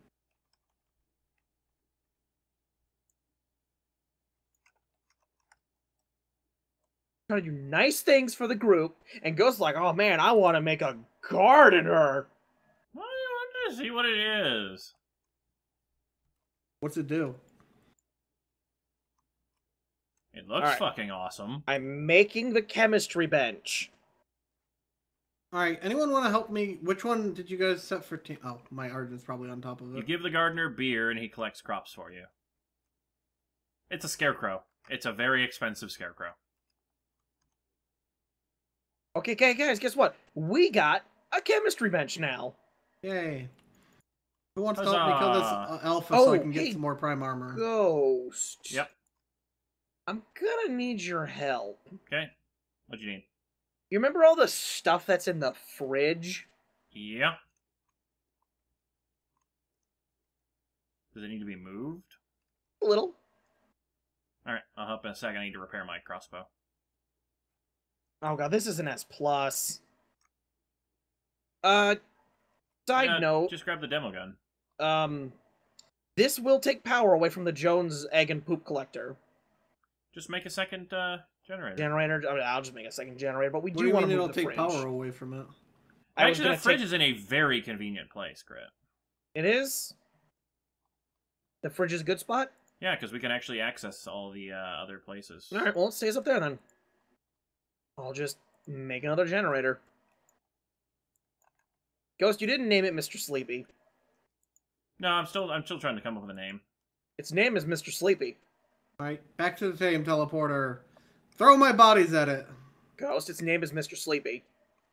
Trying to do nice things for the group, and Ghost's like, oh man, I want to make a gardener. Well, I want to see what it is. What's it do? It looks Alright. fucking awesome. I'm making the chemistry bench. Alright, anyone want to help me? Which one did you guys set for team? Oh, my Argent's probably on top of You it. give the gardener beer and he collects crops for you. It's a scarecrow. It's a very expensive scarecrow. Okay, okay, guys, guess what? We got a chemistry bench now. Yay. Who wants to help me kill this uh, alpha Oh, so I can get hey, some more prime armor? Ghost. Yep. I'm gonna need your help. Okay. What do you need? You remember all the stuff that's in the fridge? Yeah. Does it need to be moved? A little. Alright, I'll help in a second. I need to repair my crossbow. Oh god, this is an S plus. Uh, side Yeah, note. Just grab the demo gun. Um, this will take power away from the Jones egg and poop collector. Just make a second uh, generator. Generator. I mean, I'll just make a second generator, but we What do, do you want mean to it'll move the take fridge. power away from it? I was Actually, gonna the fridge take- is in a very convenient place, Grit. It is. The fridge is a good spot. Yeah, because we can actually access all the uh, other places. All right, well, it stays up there then. I'll just make another generator. Ghost, you didn't name it Mister Sleepy. No, I'm still I'm still trying to come up with a name. Its name is Mister Sleepy. Alright, back to the tame teleporter. Throw my bodies at it. Ghost, its name is Mister Sleepy.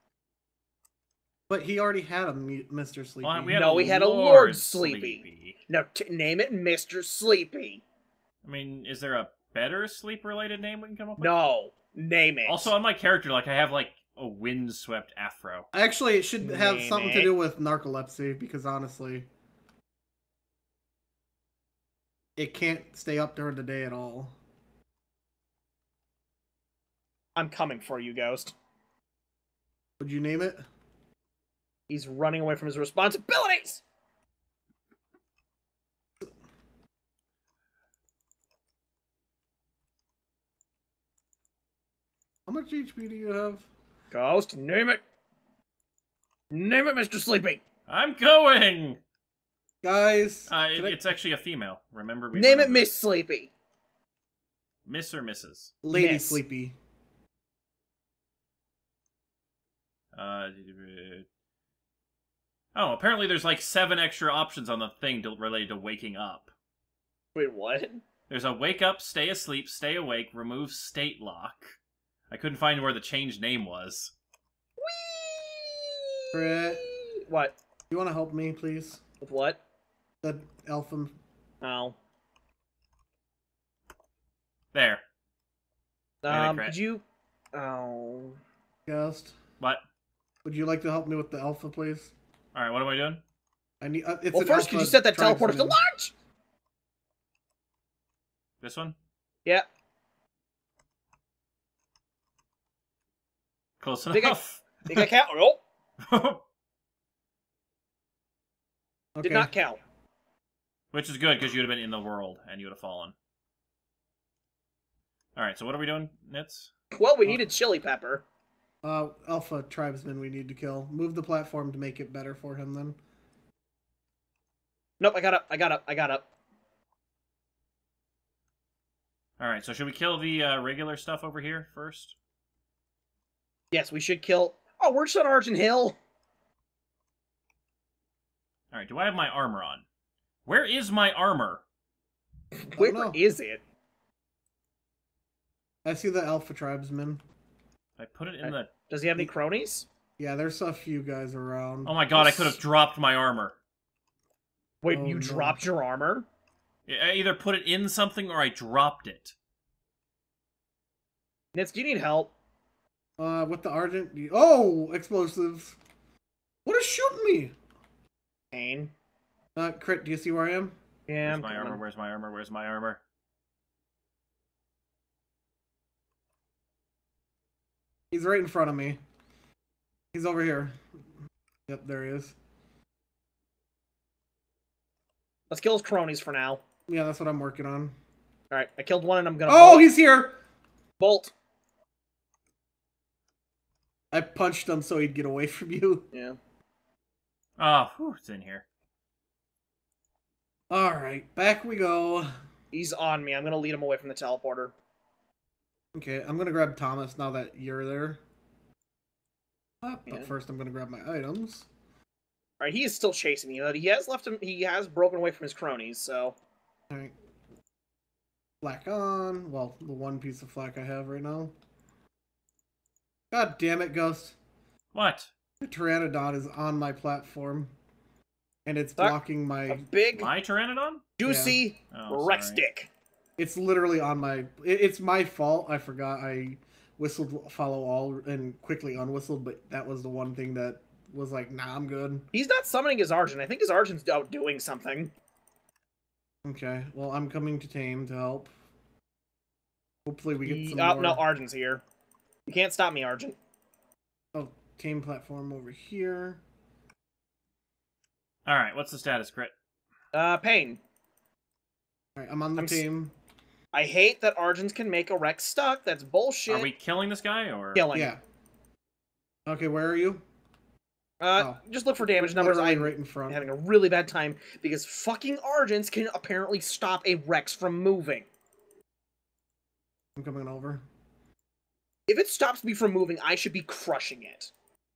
But he already had a mu- Mister Sleepy. Well, we had No, a we had a Lord Lord Sleepy. Sleepy. No, t name it Mister Sleepy. I mean, is there a better sleep-related name we can come up with? No, name it. Also, on my character, like I have like a windswept afro. Actually, it should have Name something it. to do with narcolepsy, because honestly, it can't stay up during the day at all. I'm coming for you, Ghost. Would you name it? He's running away from his responsibilities. How much H P do you have? Ghost, name it. Name it Mister Sleepy. I'm going. Guys, Uh, it- can I- it's actually a female. Remember? we Name it remember. Miss Sleepy. Miss or Missus Lady Miss. Sleepy. Uh. Oh, apparently there's like seven extra options on the thing to, related to waking up. Wait, what? There's a wake up, stay asleep, stay awake, remove state lock. I couldn't find where the changed name was. Brett, What? you want to help me, please? With what? The alpha. Oh. There. Yeah, Um, crit. could you... Oh... Ghost. What? Would you like to help me with the alpha, please? Alright, what am I doing? I need. Uh, it's Well, an first, could alpha you set that teleporter to tribesman. launch? This one? Yeah. Close Think I- enough. Think I count? Oh, Okay. did not count. Which is good, because you would have been in the world, and you would have fallen. Alright, so what are we doing, Nitz? Well, we needed chili pepper. Uh, alpha tribesman we need to kill. Move the platform to make it better for him. Then. Nope, I got up. I got up. I got up. Alright, so should we kill the uh, regular stuff over here first? Yes, we should kill... Oh, we're just on Argent Hill. Alright, do I have my armor on? Where is my armor? Where know. is it? I see the alpha tribesman. I put it in the... Does he have any cronies? Yeah, there's a few guys around. Oh my god, I could have dropped my armor. Wait, Oh, you no. dropped your armor? I either put it in something or I dropped it. Nitz, do you need help? Uh, with the Argent. Oh, explosives. What is shooting me? Pain. Uh, Crit, do you see where I am? Yeah, Where's I'm my coming. armor? Where's my armor? Where's my armor? He's right in front of me. He's over here. Yep, there he is. Let's kill his cronies for now. Yeah, that's what I'm working on. Alright, I killed one and I'm gonna Oh, bolt. he's here! Bolt. I punched him so he'd get away from you. Yeah. Oh, whew, it's in here. Alright, back we go. He's on me. I'm gonna lead him away from the teleporter. Okay, I'm gonna grab Thomas now that you're there. Uh, Yeah. But first I'm gonna grab my items. Alright, he is still chasing me, but he has left him he has broken away from his cronies, so Alright. Flak on. Well, the one piece of flak I have right now. God damn it, Ghost. What? The Pteranodon is on my platform. And it's Suck. blocking a my... big, My Pteranodon? juicy Oh, Rex sorry. dick. It's literally on my... it- It's my fault. I forgot I whistled follow all and quickly unwhistled, but that was the one thing that was like, nah, I'm good. He's not summoning his Argent. I think his Argent's out doing something. Okay, well, I'm coming to Tame to help. Hopefully we get He, some oh, more... no, Argent's here. You can't stop me, Argent. Oh, Tame platform over here. Alright, what's the status, Crit? Uh, Pain. Alright, I'm on the I'm s- Tame. I hate that Argents can make a Rex stuck. That's bullshit. Are we killing this guy, or...? killing? Yeah. Okay, where are you? Uh, Oh. just look for damage numbers. Literally I'm right in front. having a really bad time because fucking Argents can apparently stop a Rex from moving. I'm coming over. If it stops me from moving, I should be crushing it.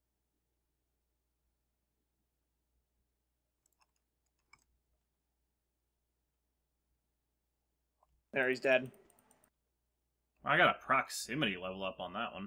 There, he's dead. I got a proximity level up on that one.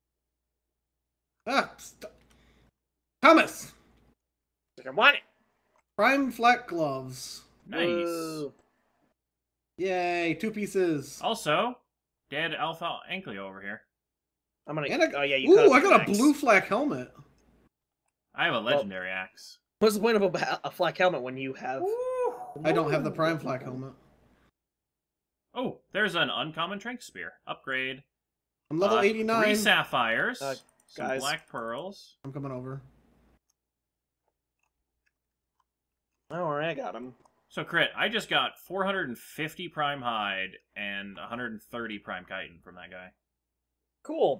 Ah! St Thomas! Like, I want it. Prime flak gloves. Nice. Whoa. Yay, two pieces. Also, dead Alpha Ankleo over here. I'm gonna. And a, oh yeah, you cut ooh, up I the got a axe. blue flak helmet. I have a legendary axe. What's the point of a, a flak helmet when you have? I don't have the prime flak helmet. Oh, there's an uncommon trank spear. Upgrade. I'm level Uh, eighty-nine. Three sapphires. Uh, some guys. black pearls. I'm coming over. Oh, alright, I got him. So, Crit, I just got four hundred fifty prime hide and one hundred thirty prime chitin from that guy. Cool.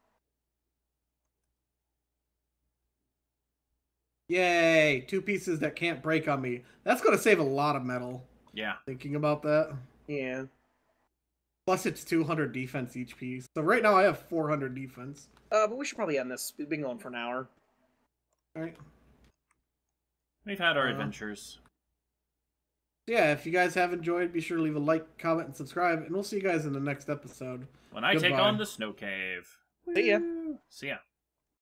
Yay, two pieces that can't break on me. That's going to save a lot of metal. Yeah. Thinking about that. Yeah. Plus it's two hundred defense each piece. So right now I have four hundred defense. Uh, but we should probably end this. We've been going for an hour. Alright. We've had our Uh, adventures. Yeah, if you guys have enjoyed, be sure to leave a like, comment, and subscribe. And we'll see you guys in the next episode. When I take goodbye. on the snow cave. See ya. See ya.